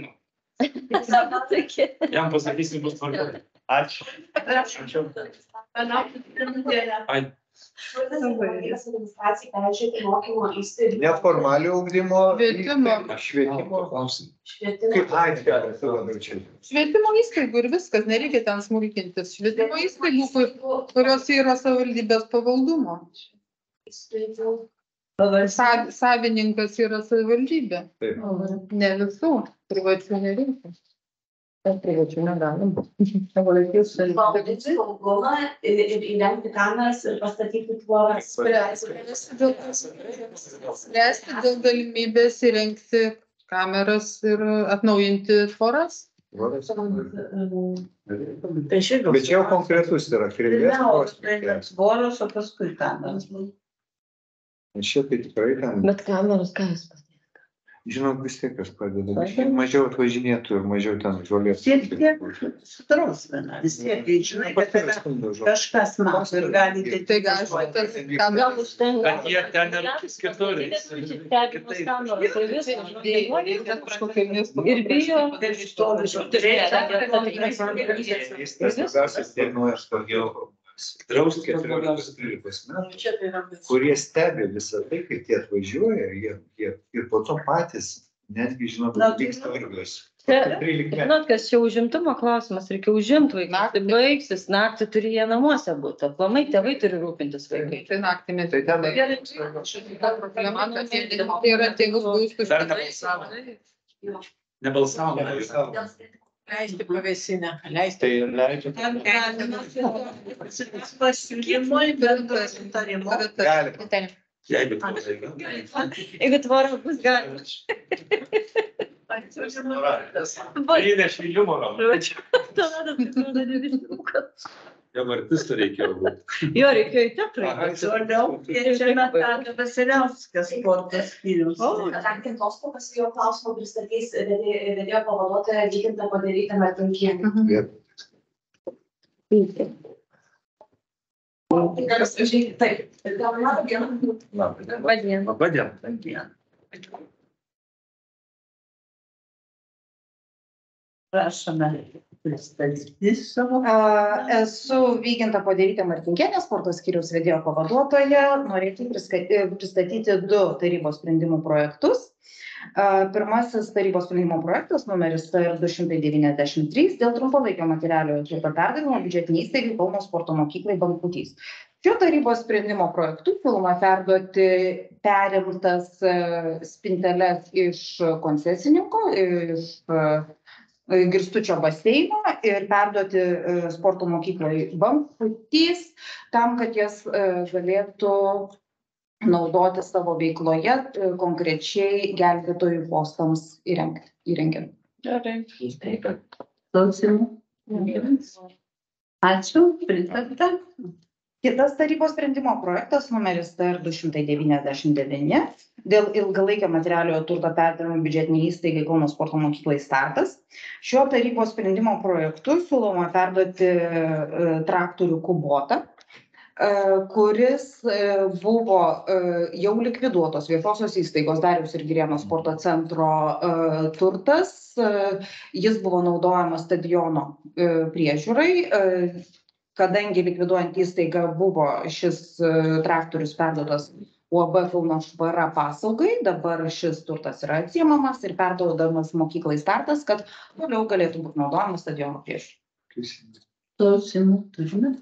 F: Jam pasakysim, bus tvarka.
C: Ačiū.
F: Ai.
K: Administracijai peržiūrėti mokymo įstaigų.
C: Neformalio ugdymo,
D: Švietimo.
C: Kaip aiškiai, labiau čia.
D: Švietimo įstaigų ir viskas, nereikia ten smulkintis. Švietimo įstaigų, kurios yra savivaldybės pavaldumo. Savininkas yra savivaldybė.
C: Taip.
D: Ne visų, privačių nereikia.
I: Privačių negalim.
K: Valdyti saugumą ir įrengti kameras ir pastatyti tvoras.
D: Spręsti dėl galimybės įrengti kameras ir atnaujinti tvoras.
C: Bet čia jau konkretus yra kreivės
B: tvoros, o paskui kameras.
C: Čia tai tikrai ten.
I: Bet kameros ką jūs pasakėte?
C: Žinok, vis tiek kas padeda. Mažiau atvažinėtų ir mažiau ten žolės.
B: Tiek sudrausmina. Vis tiek, žinai, kad kažkas mato ir gali
D: Tai gal
I: Gal užtenka.
F: Bet jie ten ir kitur.
I: Ir bijo.
C: Drausti 14-13 metų, kurie stebi visą tai, kai tie atvažiuoja, jie ir po to patys netgi žino, kad vyksta vargas.
I: Žinot, kas čia užimtumo klausimas, reikia užimti vaiką. Tai baigsis, naktį turi jie namuose būti. Aplamai tėvai turi rūpintis vaikai.
D: Tai naktį mes.
C: Tai ten
D: Šita problema, tai yra tėvus būstų.
F: Dar nebalsavom.
E: Leisti pavėsinę, leisti.
C: Tai leidžia.
B: pasiūlymui, bendro sutarimo.
C: Galima.
F: Jeigu
I: Jeigu tvora bus galima.
F: įnešė humoro. Jam artistų reikėjo būti.
I: Jo, reikėjo į teatrą.
B: Toliau kviečiame Tadą Vasiliauską sporto skyrius.
K: Kadangi atostogas jo klausimą pristatys vedėjo pavaduotoja Vykinta Poderytė Martinkienė. Taip.
F: Labą dieną.
B: Prašome pristatyti savo.
L: Esu Vykinta Poderytė Martinkienė, sporto skyriaus vedėjo pavaduotoja. Norėčiau pristatyti 2 tarybos sprendimų projektus. Pirmasis tarybos sprendimo projektas numeris 293 dėl trumpalaikio materialiojo turto perdavimo biudžetinei įstaigai Kauno sporto mokyklai Bangpūtys. Šio tarybos sprendimo projektu siūloma perduoti perimtas spinteles iš koncesininko, iš Girstučio baseino ir perduoti sporto mokyklai Bangpūtys tam, kad jas galėtų naudoti savo veikloje, konkrečiai gelbėtojų postams įrengiant.
B: Klausimų? Ačiū, pritarta.
L: Kitas tarybos sprendimo projektas numeris 299 dėl ilgalaikio materialiojo turto perdavimo biudžetinei įstaigai Kauno sporto mokyklai Startas. Šio tarybos sprendimo projektu siūloma perduoti traktorių Kubotą, kuris buvo jau likviduotos viešosios įstaigos Dariaus ir Girėno sporto centro turtas. Jis buvo naudojamas stadiono priežiūrai. Kadangi likviduojant įstaigą buvo šis traktorius perduotas UAB Kauno Švara pasaugai. Dabar šis turtas yra atsiimamas ir perduodamas mokyklai Startas, kad toliau galėtų būti naudojamas stadiono priežiūrai.
B: Klausimų turime?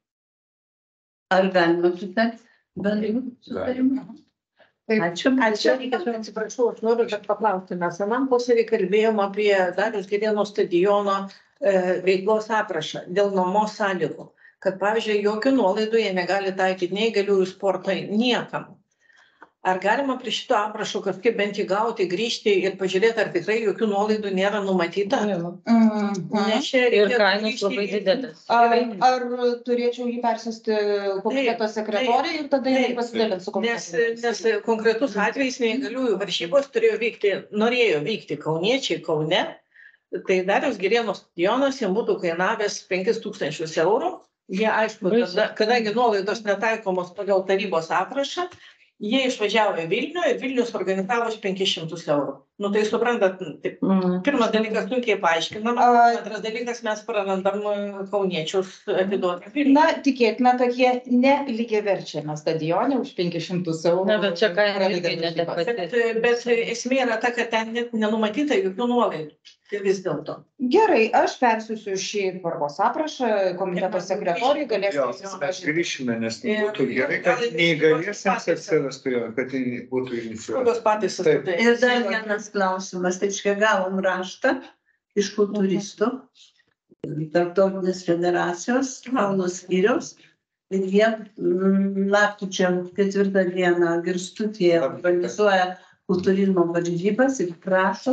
B: Ar galima pritarti bendrų sutarimų? Ačiū.
E: Atsiprašau, aš noriu dar paklausti. Mes anam posėdį kalbėjom apie Dariaus Girėno stadiono veiklos aprašą dėl nuomos sąlygų. Kad, pavyzdžiui, jokių nuolaidų jie negali taikyti neįgaliųjų sportui niekam. Ar galima prie šito aprašo kažkaip bent įgauti, grįžti ir pažiūrėti, ar tikrai jokių nuolaidų nėra numatyta?
I: Ir kainos labai didelis.
L: Ar turėčiau jį persiųsti komiteto sekretoriai ir tada jį pasidalint su komitetu?
E: Nes konkretus atvejais neįgaliųjų varžybos norėjo vykti kauniečiai Kaune, tai Dariaus Girėno stadionas jiems būtų kainavęs 5 000 eurų. Jie, aišku, kadangi nuolaidos netaikomos pagal tarybos aprašą, jie išvažiavo į Vilnių ir Vilnius organizavo už 500 eurų. Nu tai suprantat, pirmas dalykas sunkiai paaiškinama, antras dalykas mes prarandam kauniečius atiduoti Vilnių.
L: Na, tikėtina, kad jie ne lygiaverčiame stadione už 500 eurų.
I: Na, bet čia kaina irgi ne ta pati.
E: Bet esmė yra ta, kad ten net nenumatyta jokių nuolaidų. Tai vis dėlto.
L: Gerai, aš persiųsiu šį tvarkos aprašą komiteto sekretoriui, galėsime
C: mes grįšime, nes būtų gerai, kad neįgaliesiems atsirastų, kad būtų inicijuotas.
B: Ir dar vienas klausimas, tai čia gavom raštą iš kultūristų, Tarptautinės federacijos, Kauno skyriaus, ir jie lapkričio 4 dieną Girstutėje organizuoja kultūrizmo varžybas ir prašo,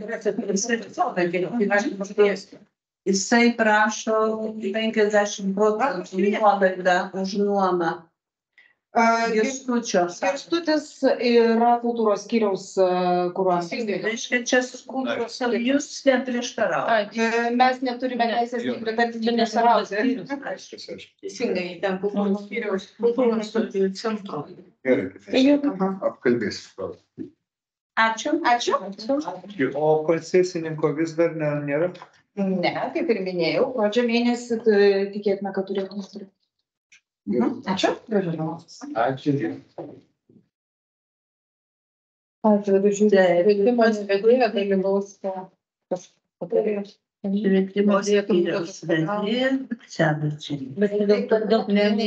B: jisai prašo 50% nuolaidą už nuomą.
L: Girstutis yra kultūros skyriaus, kuriuo
B: reiškia, čia su kultūros jūs neprieštarauja.
L: Mes neturime teisės pritarti neprieštarauti.
E: Teisingai, ten kultūros skyriaus, kultūros centro.
C: Gerai, apkalbėsiu.
L: Ačiū.
C: O koncesininko vis dar nėra?
L: Ne, kaip ir minėjau, gruodžio mėnesį tikėtina, kad turėtume turėti. Ačiū.
C: Ačiū.
B: Švietimo skyriaus vedėja Sedačiai.
I: Bet dėl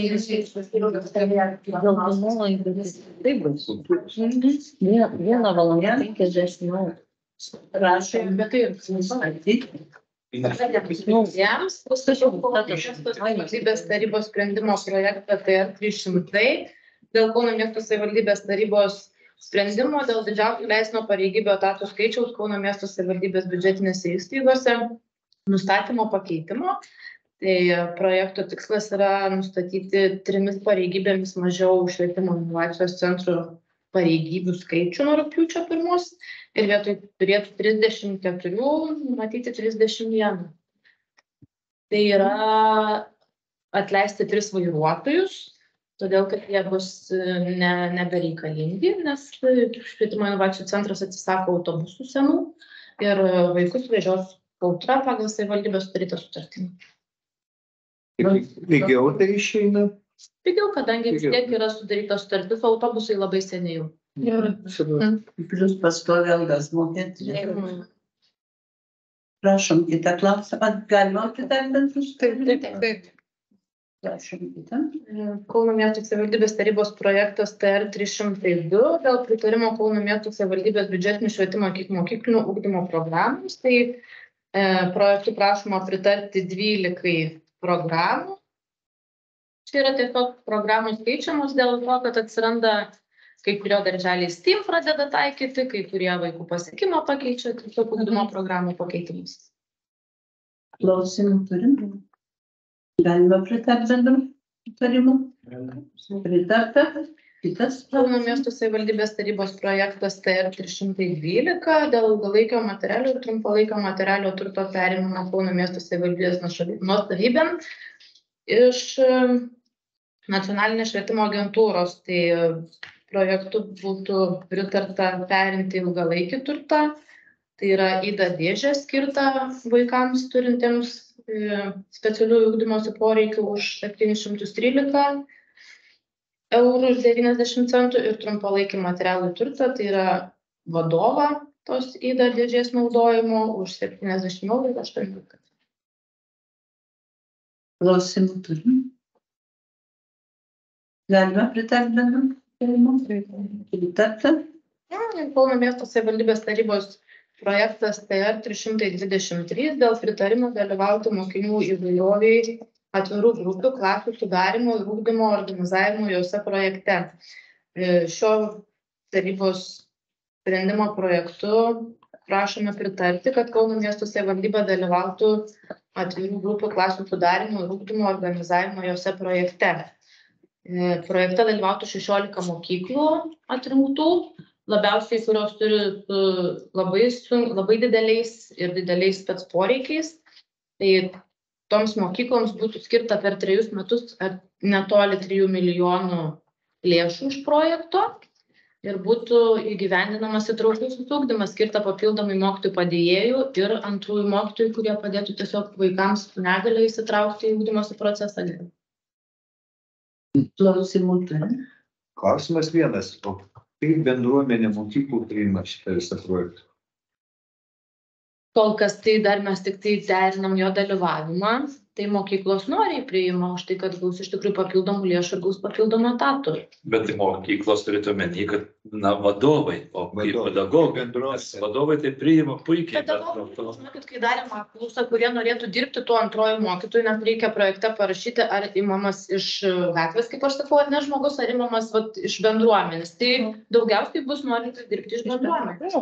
I: taip bus. 1 valanda 50 minučių.
B: Prašau, bet tai ir
L: Jiems savivaldybės tarybos sprendimo projektą TR 300 dėl Kauno miesto savivaldybės tarybos sprendimo dėl didžiausio leistino pareigybių etatų skaičiaus Kauno miesto savivaldybės biudžetinėse įstaigose nustatymo pakeitimo. Tai projekto tikslas yra nustatyti 3 pareigybėmis mažiau švietimo inovacijos centrų pareigybių skaičių nuo rugpjūčio 1 ir vietoj turėtų 34, matyti 31. Tai yra atleisti 3 vairuotojus, todėl kad jie bus nebereikalingi, nes švietimo inovacijų centras atsisako autobusų senų ir vaikus vežios Kautra pagal savivaldybės sudarytą sutartį.
C: Pigiau tai išeina?
L: Pigiau, kadangi vis tiek yra sudarytas sutartis, autobusai labai seniai jau.
B: Plius pastovi algas mokėti. Prašom, kitą klausimą. Galima kitą bendrus?
L: Taip.
B: Prašom, kitą.
L: Kauno miesto savivaldybės tarybos projektas TR 302 dėl pritarimo Kauno miesto savivaldybės biudžetinių švietimo mokyklinių ugdymo programos. Tai projektų prašoma pritarti 12 programų. Čia yra tiesiog programos keičiamos dėl to, kad atsiranda kai kurio darželiai STEAM pradeda taikyti, kai kurie vaikų pasiekimą pakeičia, tiesiog ugdymo programų pakeitimus.
B: Klausimų turim? Galima pritarti bendrų tarimų? Pritarta. Kitas.
L: Kauno miesto savivaldybės tarybos projektas TR 312 dėl ilgalaikio materialio ir trumpalaikio materialio turto perėmimo Kauno miesto savivaldybės nuosavybėn iš nacionalinės švietimo agentūros. Tai projektu būtų pritarta perimti ilgalaikį turtą. Tai yra įda dėžę skirtą vaikams turintiems specialiųjų ugdymosi poreikių už 713.
M: eurų ir 90 centų ir trumpalaikį materialų turtą, tai yra vadovą tos įda dėžės naudojimo už 70 eurų ir 18.
B: Klausimų turim. Galime pritarti bendram sprendimui? Pritarti?
M: Kauno miesto savivaldybės tarybos projektas TR 323 dėl pritarimo dalyvauti mokinių įvairoviai atvirų grupių, klasių sudarimo ir ugdymo organizavimo jose projekte. Šio tarybos sprendimo projektu prašome pritarti, kad Kauno miesto savivaldybė dalyvautų atvirų grupių, klasių sudarimo ir ugdymo organizavimo jose projekte. Projekte dalyvautų 16 mokyklų atrinktų, labiausiai, kurios turi labai dideliais ir dideliais spec poreikiais. Tai toms mokykloms būtų skirta per 3 metus netoli 3 milijonų lėšų iš projekto ir būtų įgyvendinamas įtraukus ugdymas, skirta papildomai mokytojų padėjėjų ir antrųjų mokytojų, kurie padėtų tiesiog vaikams su negalia įsitraukti į ugdymosi procesą.
B: Klausimų turim.
C: Klausimas vienas, o kaip bendruomenė mokyklų priima šitą visą projektą?
M: Kol kas tai dar mes tik tai derinam jo dalyvavimą, tai mokyklos noriai priima už tai, kad gaus iš tikrųjų papildomų lėšų ir gaus papildomų etatų.
F: Bet tai mokyklos turėtų omeny, kad vadovai, o kaip pedagogai, vadovai tai priima puikiai.
M: Pedagogai, kai darėm apklausą, kurie norėtų dirbti tuo antroju mokytoju, nes reikia projekte parašyti, ar imamas iš gatvės, kaip aš sakau, ar ne žmogus, ar imamas iš bendruomenės. Tai daugiausiai bus norintis dirbti iš bendruomenės.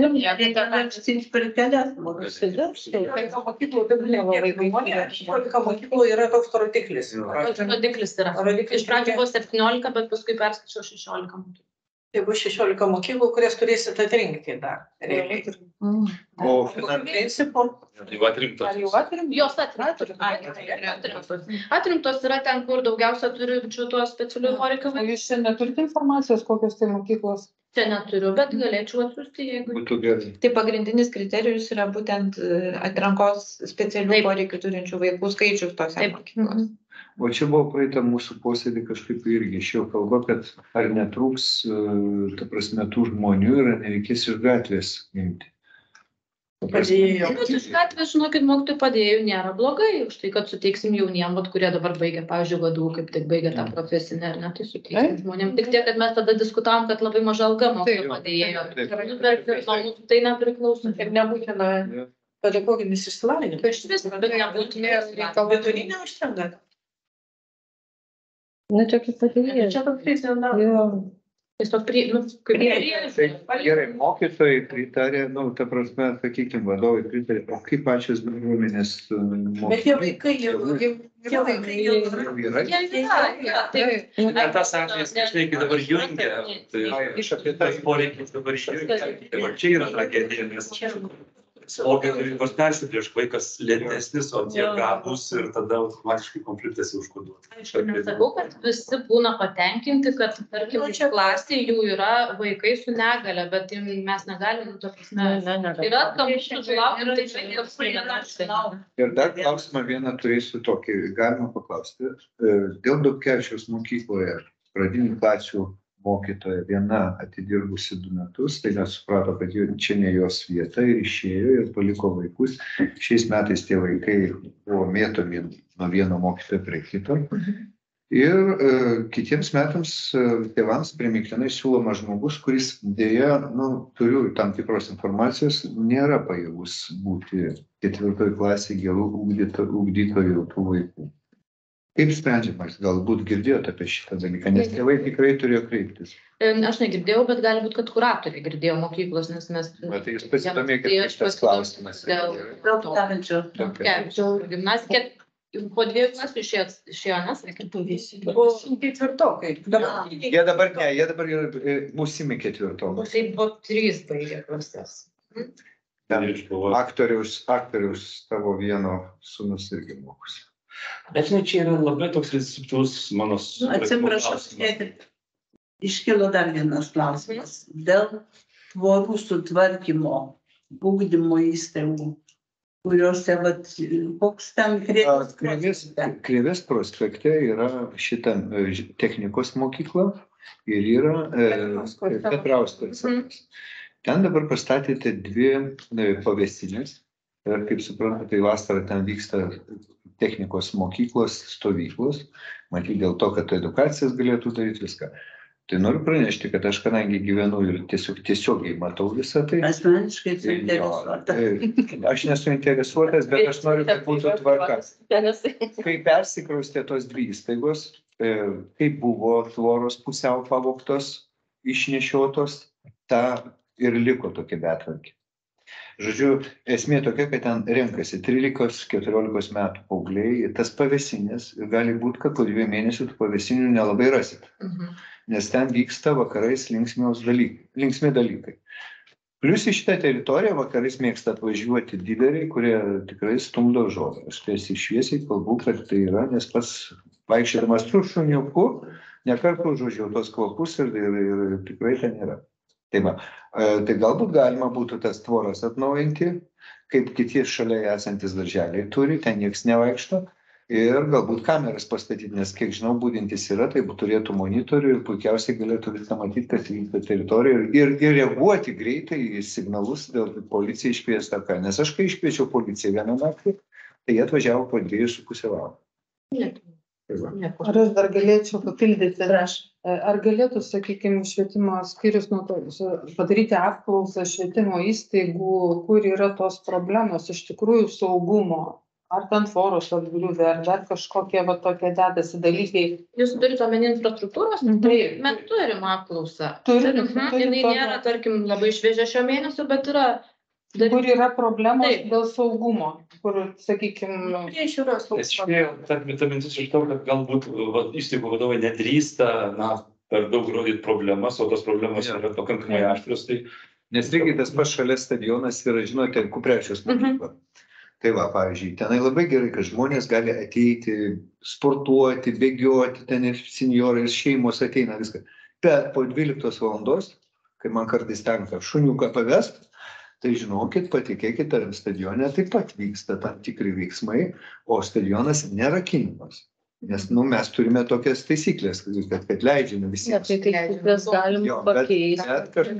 E: Mokyklų yra toks rodiklis.
M: Rodiklis yra. Iš pradžių buvo 17, bet paskui perskaičiau 16 mokyklų.
E: Tai bus 16 mokyklų, kurias turėsit atrinkti dar.
C: O
E: principu.
M: Jos atrinktos yra ten, kur daugiausia turi tuos specialių poreikių.
G: Jūs čia neturite informacijos, kokios tai mokyklos?
M: Čia neturiu, bet galėčiau atsiųsti, jeigu.
C: Būtų gerai.
L: Tai pagrindinis kriterijus yra būtent atrankos specialių poreikių turinčių vaikų skaičius tose mokyklose.
C: O čia buvo praeitą mūsų posėdį kažkaip irgi išėjo kalba, kad ar netrūks, ta prasme, tų žmonių ir nereikės iš gatvės imti.
E: Padėjėjų.
M: Iš gatvės, žinokit, mokytojų padėjėjų nėra blogai, už tai, kad suteiksim jauniem, kurie dabar baigia, pavyzdžiui, vadų, kaip tik baigia tą profesinę, ar ne, tai suteiksim žmonėm. Tik tiek, kad mes tada diskutavom, kad labai maža alga mokytojų padėjėjo. Tai nepriklauso.
E: Ir nebūtina pedagoginis išsilavinimas.
M: Iš vis, bet nebūtina.
E: Vidurinė užtenka.
I: Na, čia kaip padėjėjai.
E: Čia toks fizinio darbo.
M: Tiesiog
C: Gerai, mokytojai pritarė, ta prasme, sakykime, vadovai pritarė, o kaip pačios bendruomenės mokytojai?
E: Bet tie vaikai jau
F: yra. Tas atvejis, kai dabar jungia, tai tas poreikis dabar jungia. Tai čia yra tragedija, nes mokytojai persiprieš vaikas lėtesnis, o tie gabūs ir tada automatiškai konfliktas užkoduotas.
M: Aišku, nesakau, kad visi būna patenkinti, kad, tarkim, čia klasėje jų yra vaikai su negale, bet mes negalim, to prasme, yra kamščių sulaukti, tai čia ir
C: Ir dar klausimą vieną turėsiu tokį, galima paklausti. Dėl Dobkevičiaus mokykloje pradinių klasių mokytoja viena atidirbusi 2 metus, tai nesuprato, kad čia ne jos vieta ir išėjo ir paliko vaikus. Šiais metais tie vaikai buvo mėtomi nuo vieno mokytojo prie kito. Ir kitiems metams tėvams primiktinai siūlomas žmogus, kuris dėja, turiu tam tikros informacijos, nėra pajėgus būti 4 klasėje gerų ugdytojų tų vaikų. Kaip sprendžiamas? Galbūt girdėjote apie šitą dalyką, nes tėvai tikrai turėjo kreiptis.
M: Aš negirdėjau, bet gali būti, kad kuratoriai girdėjo mokyklos, nes mes...
C: Bet tai jūs pasidomėkite, kaip tas klausimas.
M: Dėl Dobkevičio gimnazija, po 2 klasių išėjo, nesakė?
E: Po 4.
C: Jie dabar yra būsimi 4.
M: Tai po 3 baigė klases.
C: Aktoriaus tavo vieno sūnus irgi mokosi.
F: Bet čia yra labai toks subtilus mano
B: Atsiprašau, iškilo dar vienas klausimas. Dėl tvorų sutvarkymo ugdymo įstaigų kuriuose, vat, koks ten
C: Krėvės prospekte yra šita technikos mokykla ir yra Petrausko centras. Ten dabar pastatėte dvi pavėsinės ir, kaip suprantu, tai vasarą ten vyksta technikos mokyklos stovyklos, matyt dėl to, kad edukacijas galėtų daryti viską. Tai noriu pranešti, kad aš kadangi gyvenu ir tiesiogiai matau visą tai.
B: Asmeniškai suinteresuota.
C: Aš nesu interesuotas, bet aš noriu, kad būtų tvarka. Kai persikraustė tos dvi įstaigos, kaip buvo tvoros pusiau pavogtos, išnešiotos, ta ir liko tokia betvarkė. Žodžiu, esmė tokia, kad ten renkasi 13-14 metų paaugliai, tas pavėsinės, gali būti, kad po 2 mėnesių tų pavėsinių nelabai rasit. Nes ten vyksta vakarais linksmi dalykai. Plius į šitą teritoriją vakarais mėgsta atvažiuoti dileriai, kurie tikrai stumdo žolę. Aš tiesiai šviesiai kalbu, kad tai yra, nes pats vaikščiodamas su šuniuku, nekartą užuodžiau tos kvapus ir tikrai ten yra. Tai galbūt galima būtų tas tvoras atnaujinti, kaip kiti šalia esantis darželiai turi, ten nieks nevaikšto. Ir galbūt kameras pastatyti, nes kiek žinau, budintis yra, tai turėtų monitorių ir puikiausiai galėtų viską matyti, kad vyksta teritorija ir reaguoti greitai į signalus dėl policijai iškviesti ar ką. Nes aš kai iškviečiau policiją vieną naktį, tai jie atvažiavo po 2,5 valandos.
D: Ar aš dar galėčiau papildyti? Ar galėtų, sakykime, švietimo skyrius padaryti apklausą švietimo įstaigų, kur yra tos problemos iš tikrųjų saugumo? Ar ten tvoros atgriuvę, ar dar kažkokie va tokie dedasi dalykai.
M: Jūs turite omeny infrastruktūros? Tai mes turim apklausą. Jinai nėra, tarkim, labai šviežia šio mėnesio, bet yra...
D: Kur yra problemos dėl saugumo, kur, sakykime...
F: Ta mintis iš to, kad galbūt įstaigų vadovai nedrįsta, per daug rodyti problemas, o tos problemos yra pakankamai aštrios.
C: Nes lygiai tas pats šalia stadionas yra, žinote, Kuprevičiaus mokykla. Tai va, pavyzdžiui, tenai labai gerai, kad žmonės gali ateiti, sportuoti, bėgioti, ten ir senjorai, ir šeimos ateina viską. Bet po 12 valandos, kai man kartais tenka šuniuką pavest, tai žinokit, patikėkit, ar stadione taip pat vyksta tam tikri veiksmai, o stadionas nerakinimas. Nes mes turime tokias taisyklės, kad leidžiame visiems.
I: Tai taisyklės galim pakeisti.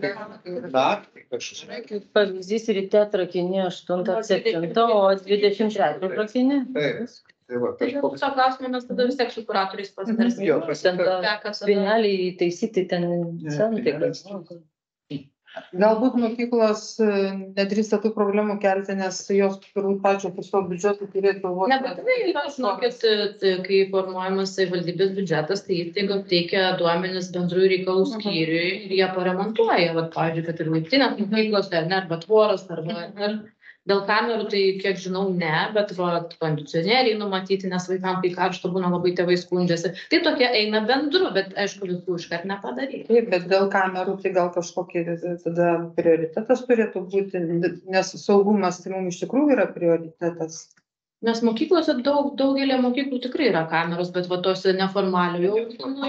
I: Pavyzdys, ryte atrakinė 8-7, o 23 atrakinė.
M: Tai šio klausimą mes tada vis tiek su kuratoriais pasidarsime.
I: Vieneliai įtaisyti ten centai.
D: Galbūt mokyklos nedrįsta tų problemų kelti, nes jos turbūt pačio savo biudžetų turėtų galvoti.
M: Nebūtinai, žinokit, kai formuojamas savivaldybės biudžetas, tai įstaiga teikia duomenis bendrųjų reikalų skyriui ir jie paremontuoja. Vat, pavyzdžiui, kad ir laiptinės mokyklos, arba tvoros, arba... Dėl kamerų, tai kiek žinau, ne, bet kondicionieriai numatyti, nes vaikams, kai karšta būna, labai tėvai skundžiasi. Tai tokie eina bendru, bet aišku, visų iškart nepadaryti.
D: Taip, bet dėl kamerų tai gal kažkokie tada prioritetas turėtų būti, nes saugumas tai mums iš tikrųjų yra prioritetas.
M: Nes mokyklose daugelį mokyklų tikrai yra kameros, bet va tose neformaliojo.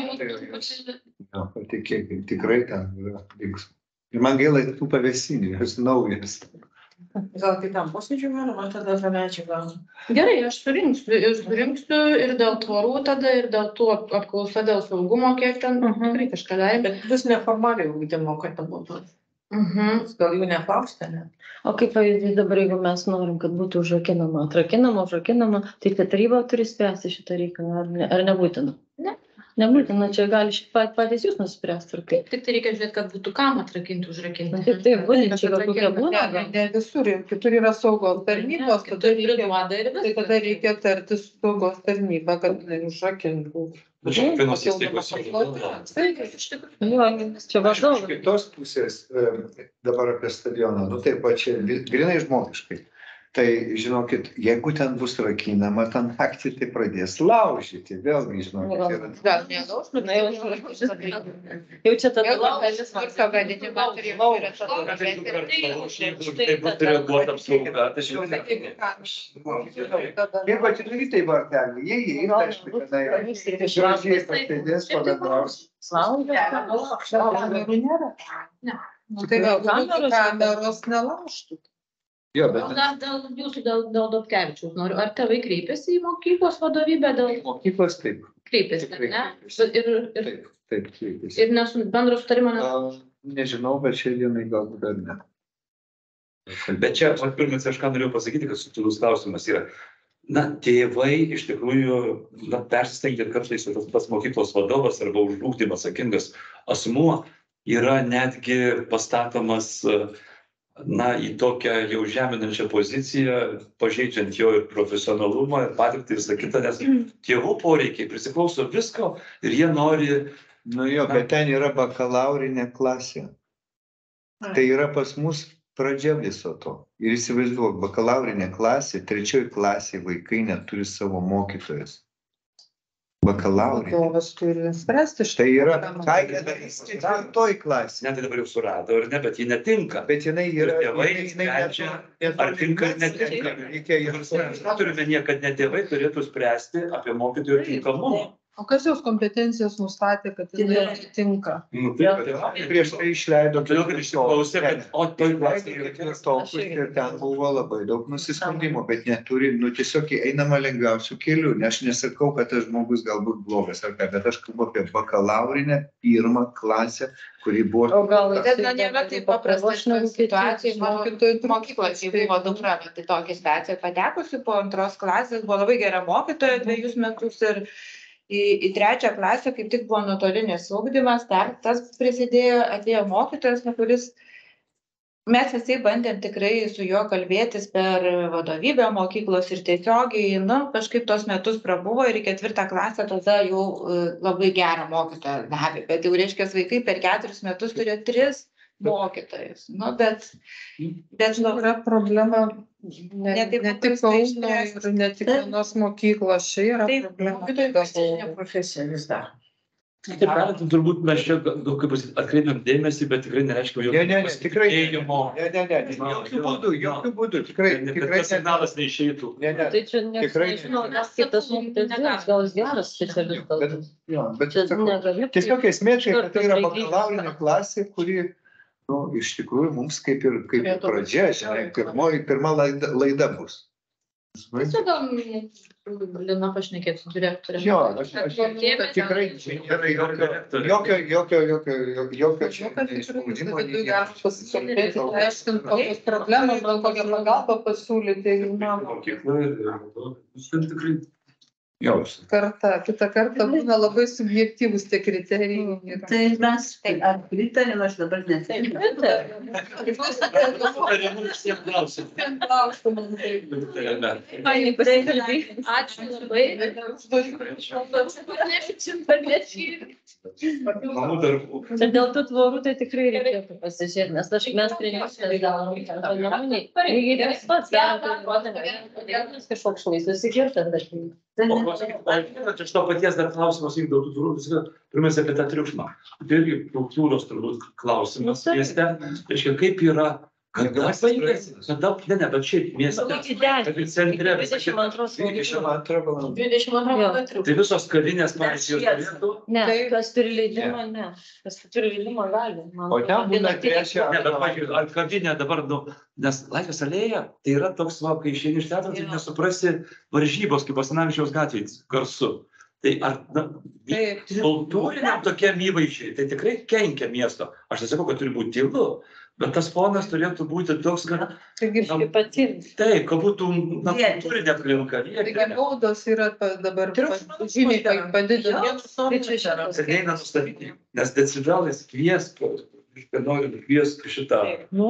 C: Patikėkit, tikrai ten yra linksma. Ir man gaila tų pavėsinių, jos naujas.
E: Gal kitam posėdžiui galima, tada trečią gal.
M: Gerai, aš surinksiu ir dėl tvorų tada, ir dėl tų apklausa dėl saugumo, kiek ten tikrai kažką darė.
E: Bet vis neformaliai ugdymo, kad būtų. Gal jų neklausti, ne?
I: O kaip pavyzdys dabar, jeigu mes norim, kad būtų užrakinama, atrakinama, tai taryba turi spręsti šitą reikalą, ar nebūtina?
M: Ne.
I: Nebūtina, čia gali patys jūs nuspręsti, ar kaip.
M: Tik tai reikia žiūrėti, kad būtų kam atrakinti, užrakinti.
I: Taip, būtent, čia kokia būna.
D: Ne visur, kitur yra saugos tarnybos, tada reikia tarti su saugos tarnyba, kad užrakintų.
F: Vienos įstaigos
C: čia vadovas. Iš kitos pusės, dabar apie stadioną, taip pat čia grinai žmogiškai. Tai, žinokit, jeigu ten bus rakinama, ten naktį tai pradės laužyti. Vėlgi, žinokit.
M: Gal nelaužti,
I: jau čia tada
M: laužtis, viską gadinimą turėjau.
C: Jeigu atidarytai vartelį, jie įeina, aišku, kada yra. Gražiai pastėdės, pabendraus.
D: Kamerų nėra? Tai gal kameros nelaužtų.
C: Jo,
M: O
C: bet
M: dar dėl jūsų, dėl Dobkevičiaus noriu, ar tėvai kreipėsi į mokyklos vadovybę dėl
C: mokyklos taip.
M: kreipėsi,
C: Tikrai
M: ne?
C: kreipėsi. Taip, kreipėsi.
M: Ir bendro sutarimo
C: Nežinau, bet šiai dienai galbūt dar ne.
F: Bet čia, pirmiausia, aš ką norėjau pasakyti, kad subtilus klausimas yra. Na, tėvai iš tikrųjų, persistengti kartais tas pats mokyklos vadovas arba už ugdymą atsakingas asmuo yra netgi pastatomas į tokią jau žeminančią poziciją, pažeidžiant jo ir profesionalumą, ir patirtį ir visą kitą, nes tėvų poreikiai prisiklauso visko ir jie nori...
C: Bet ten yra bakalaurinė klasė. Tai yra pas mus pradžia viso to. Ir įsivaizduok, bakalaurinė klasė, 3 klasėje vaikai neturi savo mokytojas. Bakalaurinė.
D: Vadovas turi spręsti šitą.
C: Tai yra, ką jie darys 4 klasė.
F: Net dabar jau surado, ar ne, bet jie netinka.
C: Bet jinai yra...
F: Tėvai sprendžia, ar tinka ar netinka. Turime niekad ne tėvai turėtų spręsti apie mokytojų tinkamumą.
D: O kas jos kompetencijas nustatė, kad jis netinka?
C: Prieš tai išleido...
F: Todėl, kad išsiklausė, kad
C: ir ten buvo labai daug nusiskundimų, bet neturi, tiesiog einama lengviausių kelių. Aš nesakau, kad tas žmogus galbūt blogas ar ką, bet aš kalbu apie bakalaurinę 1 klasę, kuri buvo...
M: O gal nėra taip paprasta situacija, mokyklos, kai buvo dukra, tai tokia situacija patekusi po 2 klasės, buvo labai gera mokytoja 2 metus ir į 3 klasę, kaip tik buvo nuotolinis ugdymas, tas prisidėjo, atėjo mokytojas, kuris mes visi bandėm tikrai su juo kalbėtis per vadovybę mokyklos ir tiesiogiai, kažkaip tos metus prabuvo ir į 4 klasę tada jau labai gerą mokytoją davė, bet jau reiškia vaikai per 4 metus turėjo 3 mokytojus. Bet
D: yra problema ne tik Kauno ir ne tik vienos mokyklos, čia yra problema.
E: Mokytojų profesija vis dar.
F: Taip, turbūt mes čia daug kaip atkreipiam dėmesį, bet tikrai nereiškia
C: jokio pasitikėjimo. Jokių būdų. Tikrai
F: signalas neišeitų.
I: Tai čia nežinau, nes kitas mokytojas gal geras specialistas.
C: Tiesiog esmė čia, kad tai yra bakalaurinė klasė, kuri iš tikrųjų mums kaip pradžia, žinai, pirma laida bus.
M: Čia gal Lina pašnekėti su direktoriumi.
C: Jo, aš tikrai jokio
D: spaudimo pasikalbėti, aiškinti, kokios problemos, gal kokią pagalbą pasiūlyti. Kitą kartą būna labai subjektyvus tie kriterijai.
B: Tai mes ar pritarėm, aš dabar nesakysiu.
M: Ačiū labai.
I: Čia dėl tų tvorų tai tikrai reikėtų pasižiūrėti, nes mes prie jos darom namuniai. Lygiai tas pats, kažkoks šlais susikirtas.
F: O iš to paties dar klausimas, jeigu dėl tų tvorų, pirmiausia apie tą triukšmą. Tai irgi kultūros turbūt klausimas mieste. Reiškia, kaip yra, kada, bet šiaip mieste, kad ir centre,
C: 22 valandą.
F: Tai visos kavinės, pavyzdžiui, turėtų.
I: Ne, kas turi leidimą, ne. Kas turi leidimą, gali.
C: O ten būna trečia.
F: Ne, bet, pavyzdžiui, ar kavinė dabar, nes Laisvės alėja, tai yra toks, kai išeini iš teatro, tai nesuprasi varžybos, kaip Basanavičiaus gatvėje garsu. Tai ar kultūriniam tokiam įvaizdžiai, tai tikrai kenkia miesto. Aš nesakau, kad turi būti tylu, bet tas fonas turėtų būti toks, kad... Taip, kad būtų kultūrinė aplinka.
D: Taigi baudos yra dabar žymiai padidintos.
F: Tai neina nustatyti, nes decibelais kviestų. Noriu kviesti šitą.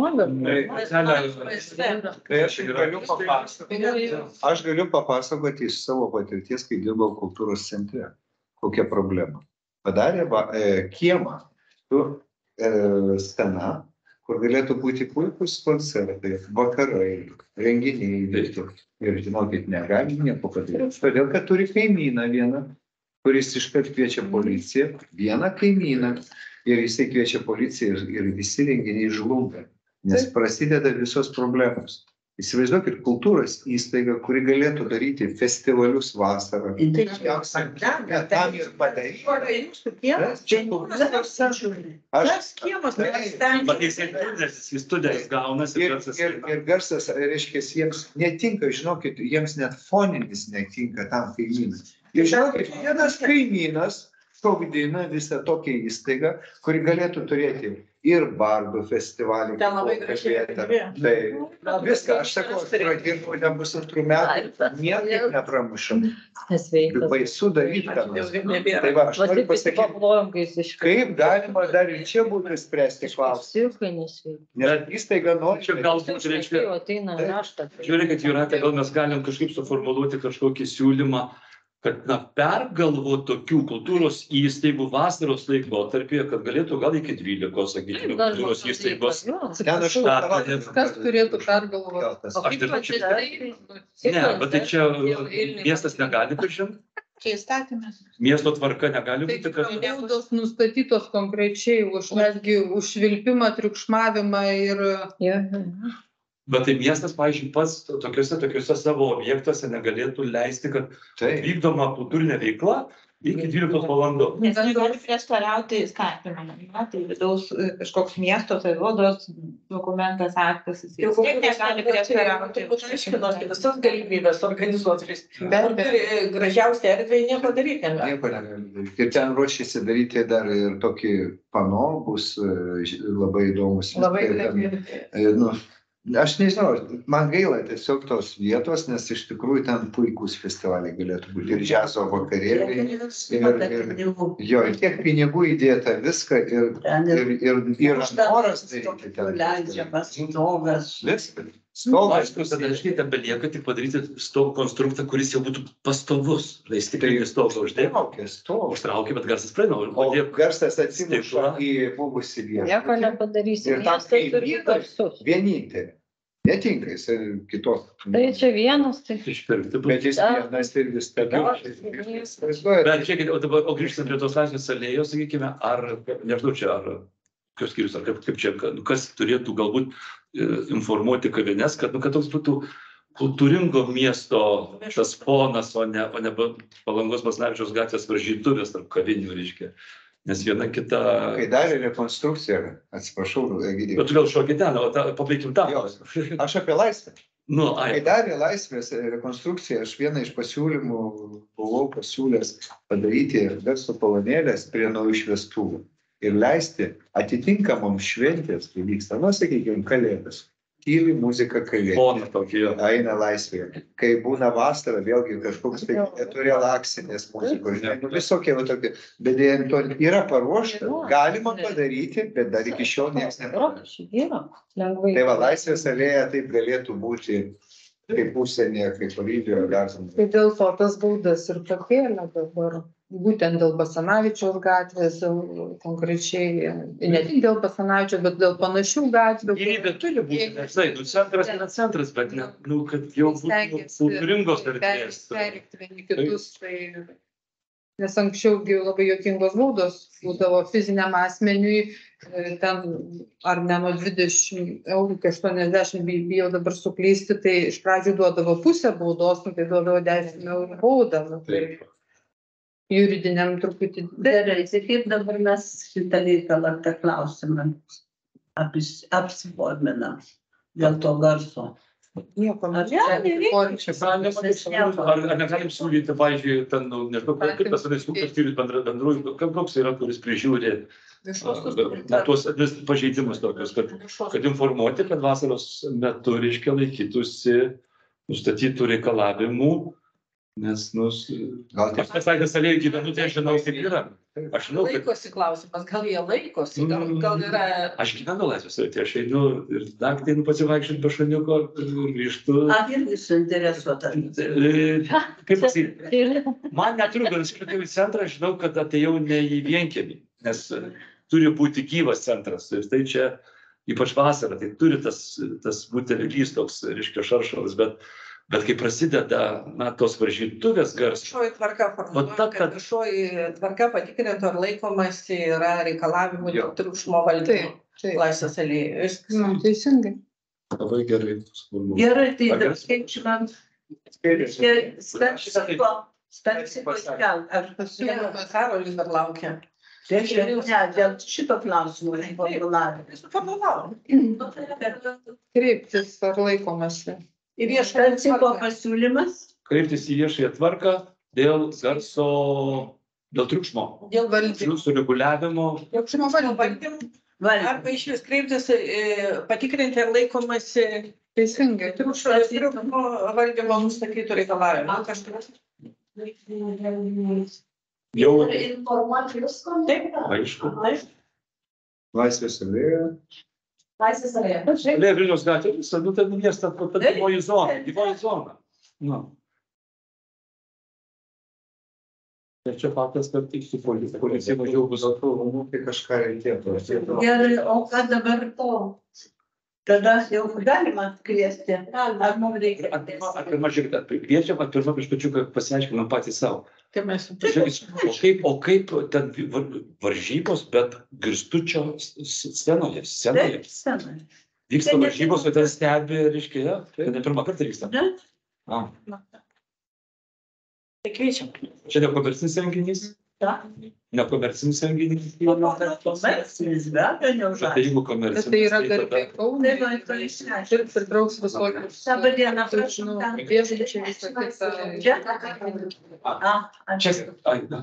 C: Aš galiu papasakoti iš savo patirties, kai dirbau kultūros centre. Kokia problema. Padarė kiemą su scena, kur galėtų būti puikus koncertai, vakarai, renginiai. Ir žinokit, negali nieko padaryti. Todėl, kad turi kaimyną vieną, kuris iškart kviečia policiją, vieną kaimyną. Ir jisai kviečia policiją ir visi renginiai žlunga, nes prasideda visos problemos. Įsivaizduokit, kultūros įstaiga, kuri galėtų daryti festivalius vasarą. Tam ir padaryti. Ir garsas, reiškia, jiems netinka, žinokit, jiems net foninis netinka tam kaimynui. Ir žinokit, vienas kaimynas šokdina visą tokią įstaigą, kuri galėtų turėti ir bardų festivalį.
E: Ten labai gražiai kalbėjo.
C: Tai viską, aš sakau, dirbu nebus 2 metų, niekaip nepramušam. Baisu daryti ką nors. Tai va, aš noriu pasakyti, kaip galima dar ir čia būtų spręsti klausimą. Nes įstaiga nori.
F: Čia galbūt reiškia, žiūrėkit, Jūrate, gal mes galim kažkaip suformuluoti kažkokį siūlymą, kad pergalvot tokių kultūros įstaigų vasaros laikotarpyje, kad galėtų gal iki 12, sakykime, kultūros įstaigos.
D: Kas turėtų pergalvoti?
F: Ne, bet tai čia miestas negali prižinti.
M: Čia įstatymas.
F: Miesto tvarka negali būti.
D: Baudos nustatytos konkrečiai už netgi už švilpimą, triukšmavimą ir...
F: Bet tai miestas, pavyzdžiui, pats tokiuose savo objektuose negalėtų leisti, kad vykdoma kultūrinė veikla iki 12 valandų.
L: Nes negali prieštarauti įstatymą. Tai vidaus kažkoks miesto savivaldos dokumentas, aktas. Jis negali prieštarauti.
E: Visas galimybės organizuoti. Bet turi gražiausią erdvę nieko daryti.
C: Nieko negali daryti. Ir ten ruošiasi daryti dar ir tokį pano, bus labai įdomus.
E: Labai įdomus.
C: Aš nežinau, man gaila tiesiog tos vietos, nes iš tikrųjų ten puikūs festivaliai galėtų būti. Ir džiazo vakarėliai. Ir tiek pinigų įdėta viską. Ir noras daryti ten.
B: Leidžiamas stogas.
C: Stogas.
F: Ten belieka tik padaryti stogo konstruktą, kuris jau būtų pastovus. Tai stiklinį stogą uždėti. Užtraukė, bet garsas praeina.
C: O garsas atsimuša į buvusį vietą.
I: Nieko nepadarysi.
C: Ir tam kaimynas vienintelė. Netinka, jis kitos.
I: Tai čia vienas, tai...
F: Išpirkti.
C: Bet jis vienas ir vis
F: Bet žiūrėkit, o grįžtant prie tos Laisvės alėjos, sakykime, ar, nežinau čia, ar kokios skyrius, ar kaip čia, kas turėtų galbūt informuoti kavines, kad toks būtų kultūringo miesto tas fonas, o ne Palangos Basanavičiaus gatvės varžytuvės tarp kavinių, reiškia. Nes viena kita...
C: Kai darė rekonstrukciją, atsiprašau, Egidijau.
F: Bet tu vėl šokį ten, o pabaikim tą.
C: Aš apie Laisvę. Kai darė Laisvės rekonstrukciją, aš vieną iš pasiūlymų buvau pasiūlęs padaryti garso kolonėlės prie naujų šviestuvų ir leisti atitinkamam šventės, kai vyksta, sakykime, Kalėdas. Tyli muzika kalėdė. Eina Laisvėje. Kai būna vasara, vėlgi kažkoks relaksinės muzikos. Visokie tokie. Bet to yra paruošta, galima padaryti, bet dar iki šiol niekas nepadarė. Tai va, Laisvės alėja taip galėtų būti kaip užsienyje, kaip Paryžiuje.
D: Tai dėl to tas baudas ir pakėlė dabar. Būtent dėl Basanavičiaus gatvės, konkrečiai, ne tik dėl Basanavičiaus, bet dėl panašių gatvių.
F: Bet turi būti, centras yra centras, bet kad jau būtų kultūringos erdvės.
D: Perikti vieni kitus, nes anksčiau labai juokingos baudos būdavo fiziniam asmeniui, ten ar ne nuo 20 eurų iki 80, bijau dabar suklysti, tai iš pradžių duodavo pusę baudos, tai duodavo 10 eurų baudą. Juridiniam truputį.
B: Gerai, kaip dabar mes šitą reikalą, tą klausimą apsiforminam dėl to garso.
D: Nieko.
F: Ar negalim siūlyti, pavyzdžiui, ten, nežinau, kaip tas skyrius bendrųjų, koks yra, kuris prižiūri tuos pažeidimus tokius, kad informuoti, kad vasaros metu, reiškia, laikytųsi nustatytų reikalavimų. Nes, aš Laisvės alėjoj gyvenu, tai aš žinau, kaip yra.
E: Laikosi klausimas, gal jie laikosi, gal yra...
F: Aš gyvenu Laisvės alėjoj, tai aš einu ir naktį pasivaikščioti be šuniuko ir grįžtu.
B: Irgi suinteresuota.
F: Kaip pasakyti, man netrūko, nes kai į centrą žinau, kad atėjau ne į vienkiemį, nes turi būti gyvas centras. Ir tai čia, ypač vasarą, tai turi tas būti lygys toks, reiškia, šaršalas, bet kai prasideda, tos varžytuvės garsas.
E: Viešoji tvarka formuoja, kad viešoji tvarka patikrintų, ar laikomasi yra reikalavimų dėl triukšmo valdymo Laisvės alėjoje.
D: Teisingai.
F: Labai gerai.
B: Gerai, tai dabar skaičiuojam.
E: Karolis dar laukia.
B: Ne, dėl šito klausimo.
D: Kreiptis ar laikomasi.
E: Ir
B: Principo pasiūlymas.
F: Kreiptis į viešąją tvarką dėl garso, dėl triukšmo.
E: Dėl valdymo.
F: Sureguliavimo.
D: Triukšmo valdymo.
E: Arba iš vis kreiptis, patikrinti, ar laikomasi
D: Teisingai.
E: triukšmo valdymo nustatytų reikalavimų.
F: Jau
K: Informuoti jūs komitetą.
F: aišku.
C: Laisvės alėja.
K: Laisvės alėja.
F: Alėja Vilniaus gatvė, visą, nu, tai miestą, ta gyvoji zona. Nu. Ir čia faktas, kad tik su policija mažiau bus.
C: Tai kažką reikėtų.
B: Gerai, o ką dabar to? Tada jau galima kviesti. Ar mums reikia?
F: Pirmą žiūrėt, kviečiam, pirmą iš pačių pasiaiškinam patys savo.
E: Kaip mes
F: O kaip ten varžybos, bet Girstučio scenoje.
B: Taip, scenoje.
F: Vyksta varžybos, o ten stebi, reiškia, tai ne pirmą kartą vyksta.
E: Tai kviečiam.
F: Čia nekomercinis renginys? Nekomercinis renginys?
B: Komercinis, be abejo, neužačiū.
F: Tai jeigu komercinis.
D: Tai yra garbė Kaunui. Ir pritrauks visokius.
B: Labą dieną, prašau.
D: Viešbučiai visą kitą.
F: Čia, ai, na.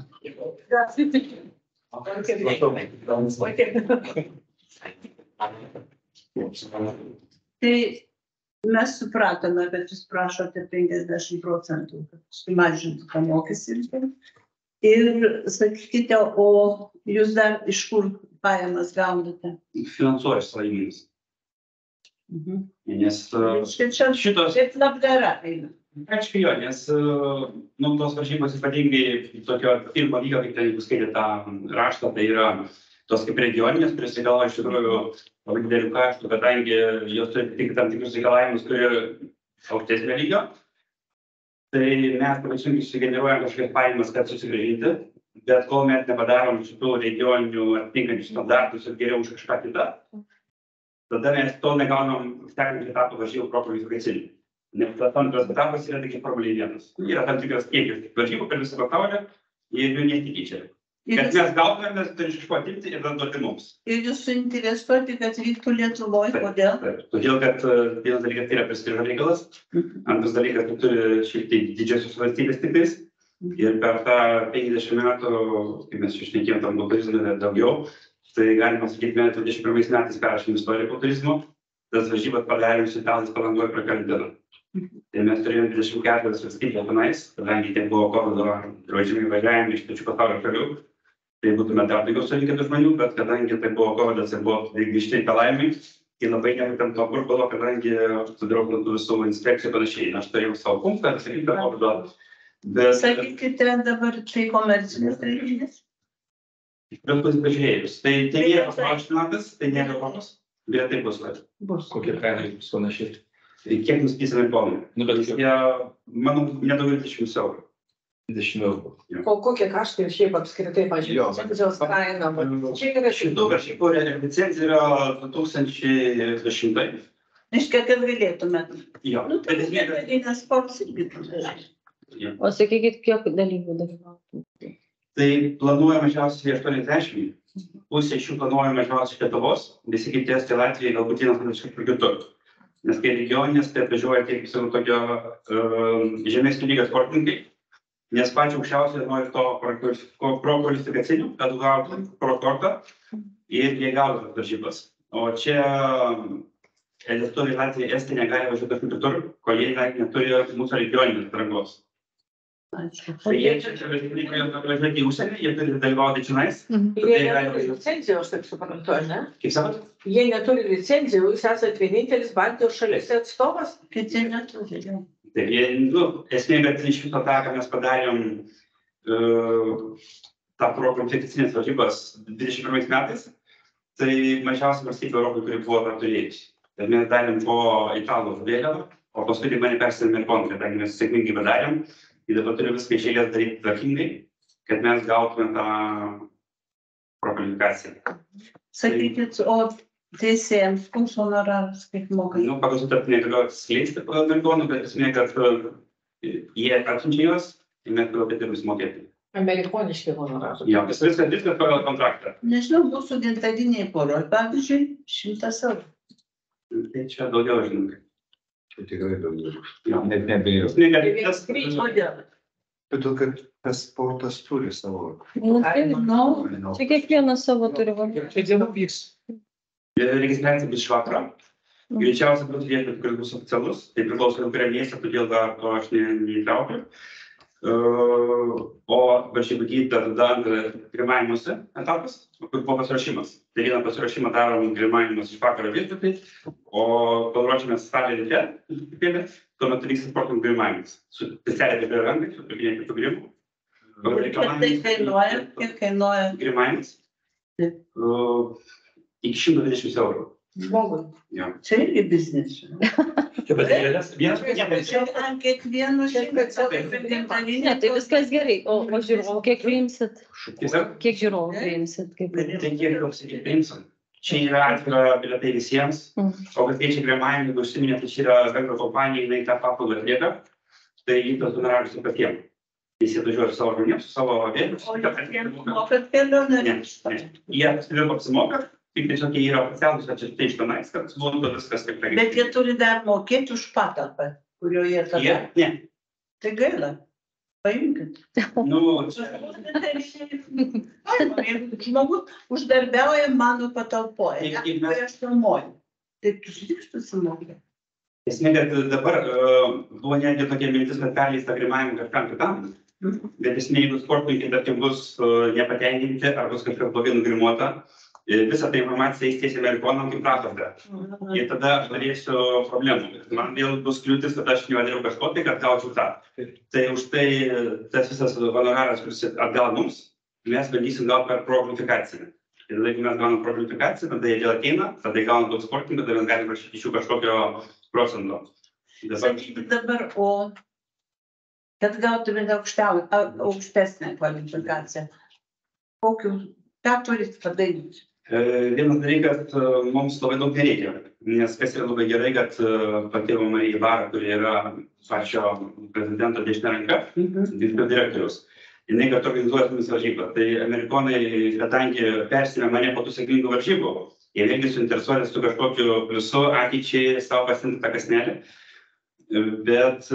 B: Tai mes supratome, kad jūs prašote 50%, kad sumažintų tą mokestį. Ir sakykite, o jūs dar iš kur pajamas gaunate?
N: Finansuoju savivaldybės. Nes
B: šitos... Kaip labdara eina.
N: Aišku jo, nes tos varžybos ypatingai tokio pirmo lygio, kaip ten jūs skaitėte tą raštą, tai yra tos kaip regioninės, kuris reikalauja iš tikrųjų labai didelių kaštų, kadangi jos turi tik tam tikrus reikalavimus, turi aukštesnio lygio. Tai mes paveiksmingai sugeneruojam kažkokias pajamas, kad susigrąžinti, bet kol mes nepadarom šitų regioninių atitinkančių standartus ir geriau už kažką kitą, tada mes tol negaunam sekančio etapo varžybų profilifikacinių. Nes tas antras etapas yra tik formaliai vienas. Yra tam tikras kiekis varžybų per visą pasaulį ir jų nesikeičia. Kad mes gautume, mes turim iš ko atimti ir dar duoti mums.
B: Ir jūs suinteresuoti, kad vyktų Lietuvoje, kodėl?
N: Todėl, kad vienas dalykas tai yra prestižo reikalas, antras dalykas tai turi šiek tiek didžiosios valstybės tiktais. Ir per tą 50 metų, kaip mes išnekėjom tam turizmą daugiau, tai galima sakyti, mes 21 metais perrašėm istoriją po turizmo, tas varžybas padarėm su italais Palangoje prie karantiną. Tai mes turėjome 24 valstybės tenais, kadangi ten buvo kovido draudžiami važiavimai iš pačių pasaulio šalių. Tai būtume dar daugiau surinkę žmonių, bet kadangi tai buvo kovidas ir buvo grįžti reikalavimai, tai labai nebuvo to burbulo, kadangi sudarau visų inspekcijų panašiai. Aš turėjau savo punktą, sakykime, kovido.
B: Sakykite, dabar tai komercinis renginys?
N: Bet pasipažiūrėjus, tai nėra aukštinatas, tai nėra Europos, bet tai bus.
F: Kokie kainai bus panašiai?
N: Kiek nuspysime ponai? Manau, nedaugiau 20 eurų.
F: 20 eurų.
E: O kokie kaštai šiaip apskritai, pažiūrėjau, kaina? Čia yra
N: šitų varžybų licencija yra 2200.
B: Reiškia, kad galėtumėt.
N: Jo.
B: Nu, tai nes sportas irgi panašiai.
I: O sakykit, kiek dalyvių dalyvautų?
N: Tai planuoja mažiausiai 80, pusė iš jų planuoja mažiausiai Lietuvos, visi kiti Estai Latvijai galbūt vienas kažkur kitur. Nes kai regioninės, tai atvažiuoja tiek tokio žemesnio lygio sportininkai, nes pačiu aukščiausiai nori to pro-kvalifikacinių, kad gautų pro-kortą ir jie gautų tas varžybas. O čia Lietuviai, Latvijai, Estai negali važiuoti kažkur kitur, kol jie neturi mūsų regioninės atrankos. Tai jie čia važiuoti į užsienį, jie turi dalyvauti čionais.
E: Jie neturi licencijos, taip suprantu, ne?
N: Kaip sakot?
E: Jie neturi licencijų, jūs esate vienintelis Baltijos šalyse atstovas?
B: Kiti neturi.
N: Taip, esmė, kad iš viso tą, ką mes padarėm tą pro-konfekcinės varžybas 21 metais, tai mažiausiai valstybė Europoje, kuri buvo tą turėjus. Bet mes darėm po italų vėliavą, o paskui tai mane persidėm Amerikoną, kadangi mes sėkmingai padarėm. Ir dabar turiu viską iš eilės daryti tvarkingai, kad mes gautume tą pro-kvalifikaciją.
B: Sakykit, o Teisėjams, koks honoraras, kaip moka?
N: Nu, pagal sutartį negaliu atskleisti pagal amerikonų, bet esmė, kad jie atsiunčia juos, ir mes pagal tai vis mokėti.
E: Amerikoniški honorarai.
N: Jo, viskas pagal kontraktą.
B: Nežinau, mūsų gintariniai poroj, pavyzdžiui, 100 eurų.
N: Tai čia daugiau, žinai.
C: Tai tikrai daugiau.
N: Jo.
C: Net nebėjau.
B: Kodėl?
C: Todėl, kad tas sportas turi savo.
I: Nu, tai, čia kiekvienas savo turi valdyti.
F: Čia diena vyks.
N: Registracija bus iš vakaro. Greičiausiai bus viešas, kuris bus oficialus. Tai priklauso nuo kurio miesto, todėl dar to aš neįtraukiu. O varžybų dar grimavimuose etapas, kur buvo pasiruošimas. Tai vieną pasiruošimą darom grimavimus iš vakaro viešbutį, o kol ruošiamės salę ryte, tuo metu vyksta sportinių grimavimus. Su specialiai apie rangai, su pirminė kitų grimų.
B: Kiek kainuoja?
N: Grimavimus. Iki 120 eurų.
B: Žmogui.
N: Jo.
B: Čia irgi biznis.
N: Čia
B: ant kiekvieno
I: Ne, tai viskas gerai. O žiūrovų kiek priimsit? Kiek žiūrovų priimsit?
N: Tai kiek priimsim? Čia yra atvira bilietai visiems, o kas keičia grimavimą, jeigu užsiminė, tai čia yra bendro kompanija, jinai tą paslaugą atlieka, tai tas honoraras ir patiems. Jis atvažiuoja su savo žmonėms, su savo vėlius.
B: O jiems mokat kelionę?
N: Ne. Jie apsimoka. Tik tiesiog jie yra oficialūs, kad čia tai iš tenais, kad būtų viskas kaip reikia.
B: Bet jie turi dar mokėti už patalpą, kurioje tada?
N: Ne.
B: Tai gaila. Paimkit. Žmogus uždarbiauja mano patalpoje, kai aš filmuoju. Tai tu sutiks pasimokė?
N: Esmė, kad dabar buvo netgi tokia mintis, kad perleista grimavimą kažkam kitam. Bet esmė, jeigu sportininkai, tarkim, bus nepatenkinti ar bus kažkas blogai nugrimuota, visą tą informaciją įsteisi amerikonam kaip pratartę. Ir tada aš turėsiu problemų. Man vėl bus kliūtis, kad aš nepadariau kažko tai, kad gaučiau tą. Tai už tai tas visas honoraras, kuris atgal mums, mes bandysim gauti per prokvalifikaciją. Ir tada, jeigu mes gaunam prokvalifikaciją, tada jie vėl ateina, tada jie gauna daug sportininkų, tada mes galime prašyti iš jų kažkokio procento.
B: Sakykit dabar, o kad gautumėte aukštesnę kvalifikaciją, ką turit padaryti?
N: Vienas dalykas, mums labai daug nereikia, nes kas yra labai gerai, kad pati Marija Ibarra, kuri yra pačio prezidento dešinė ranka, direktorius, jinai kartu organizuoja su mumis varžybą. Tai amerikonai, kadangi persimė mane po tų sėkmingų varžybų, jie vėlgi suinteresuoti su kažkokiu pliusu ateičiai savo pasimti tą kasnelį, bet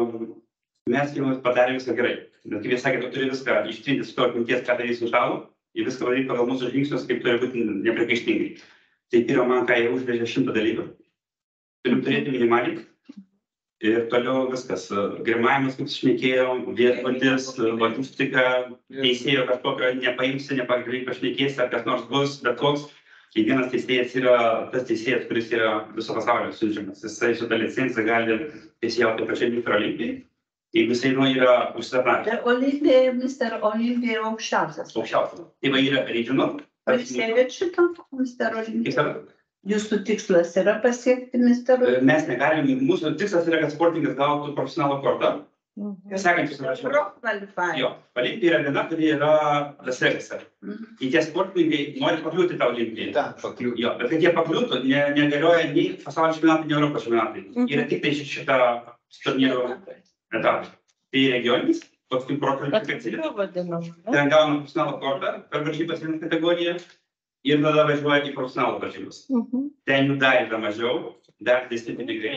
N: mes jau padarėme viską gerai. Bet kaip jie sakė, tu turi viską ištrinti su to atminties, ką darysi už tavo. Ir viską daryti pagal mūsų žingsnius, kaip turi būti nepriekaištingai. Tai pirma, man ką jie užvežė 100 dalyvių. Turim turėti minimaliai. Ir toliau viskas. Grimavimas, kaip šnekėjom, viešbutis, logistika, teisėjo kažkokio nepaimsi, nepagrindai pašnekėsi, ar kas nors bus, bet koks. Kiekvienas teisėjas yra tas teisėjas, kuris yra viso pasaulio siunčiamas. Jisai su tą licenciją gali teisėjauti pačiai Mr. Olimpijai. Jeigu jisai yra užsitarnavęs.
B: Tai Olimpija, Mr. Olimpija yra aukščiausias.
N: Aukščiausias. Tai va yra regional.
B: Ar jūs sėdėt šitą Mr. Olimpija?
N: Kaip
B: Jūsų tikslas yra pasiekti Mr. Olimpija?
N: Mes negalim, mūsų tikslas yra, kad sportininkas gautų profesionalų kortą. Sekantis yra. Jo, Olimpija yra viena, kuri yra Las Vegase. Ir tie sportininkai nori pakliūti tą Olimpiją. Jo, bet kad jie pakliūtų, negalioja nei pasaulio čempionatai, nei Europos čempionatai. Yra tik tai šitą turnyrų etapą. Tai regioninis, paskui prokvalifikacija. Ten gauna profesionalų kortą per varžybas vieną kategoriją ir tada važiuoja į profesionalų varžybas. Ten jų dar yra mažiau, dar didesni pinigai.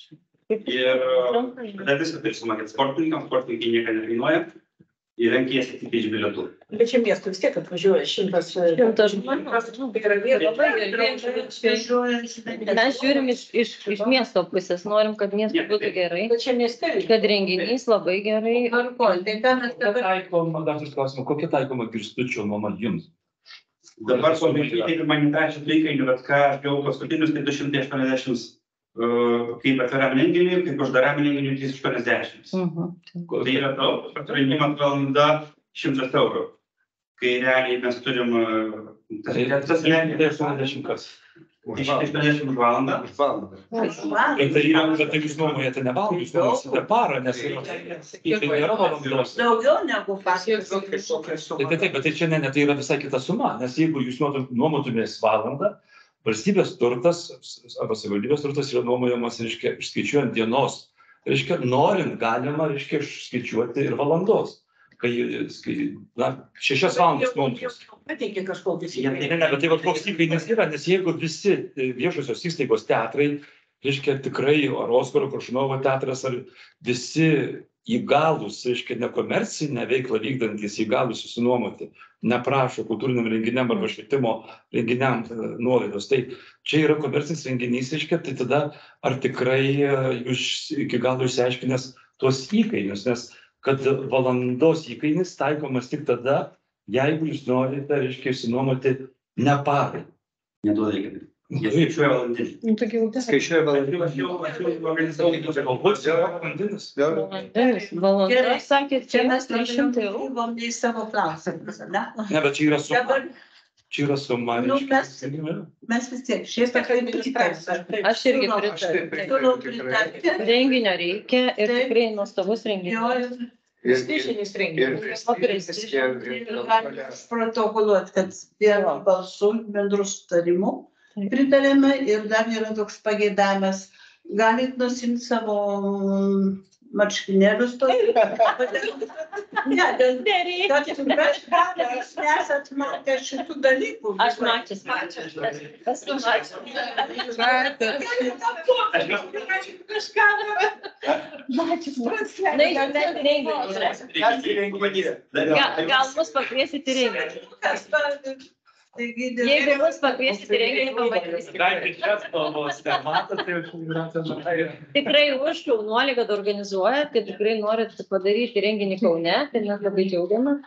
N: Ir tada viską turi sumokėti sportininkams, sportininkai nieko nekainuoja ir renkiesi tik iš bilietų.
E: Bet čia miestų vis tiek atvažiuoja 100 žmonių.
I: Mes žiūrim iš miesto pusės, norim, kad miestų būtų gerai, kad renginys labai gerai.
F: Kokia taikoma Kristučio nuoma jums?
N: Dabar pamatyti humanitačių įkainių, bet ką aš gavau paskutinius, tai 280 kaip atviram renginiui, kaip uždaram renginiui 380. Tai yra daug, pasirinkimas valanda 100 eurų. Kai realiai mes turim tas renginys 80 kas. 180 už valandą.
F: Tai yra, bet jūs nuomojate ne valandą, jūs nuomosite parą, nes tai nėra valandos.
B: Daugiau negu faktas.
F: Taip, bet tai čia ne, tai yra visai kita suma, nes jeigu jūs nuomotumės valandą, valstybės turtas arba savivaldybės turtas yra nuomojamas, reiškia, išskaičiuojant dienos. Reiškia, norint galima, reiškia, išskaičiuoti ir valandos. Kai 6 valandas nuomos.
B: Pateikė kažkokius
F: Ne, bet tai koks įkainis yra, nes jeigu visi viešosios įstaigos teatrai, reiškia, tikrai, ar Oskaro Koršunovo teatras, ar visi įgalūs, reiškia, nekomercinę veiklą vykdantys įgalūs susinuomoti, neprašo kultūriniam renginiam arba švietimo renginiam nuolaidos. Tai čia yra komercinis renginys, reiškia, tai tada ar tikrai jūs iki galo išsiaiškinęs tuos įkainius, nes kad valandos įkainis taikomas tik tada, jeigu jūs norite, reiškia, išsinuomoti ne parai.
N: Neduoda įkainį. Jie skaičiuoja valandinį.
C: Skaičiuoja
F: Valandinis.
I: Valanda, sakė, čia mes 300 eurų.
B: Buvom į savo klausimus, ne?
F: Ne, bet čia yra suma. Čia yra suma.
B: Mes vis tiek, šiais
I: Aš irgi pritariu. Renginio reikia ir tikrai nuostabus renginys.
M: Prestižinis renginys.
B: Protokoluot, kad vienu balsu bendru sutarimu pritarėme ir dar yra toks pageidavimas. Galit nusimti savo marškinėlius tos. Ne, kad jūs nesat matę šitų dalykų.
I: Aš mačius. Esu Gal mus pakviesit į renginį? Jeigu mus pakviesit į renginį, pamatysit. Tikrai už jaunuolį, kad organizuojat, kad tikrai norit padaryti renginį Kaune, tai mes labai džiaugiamės.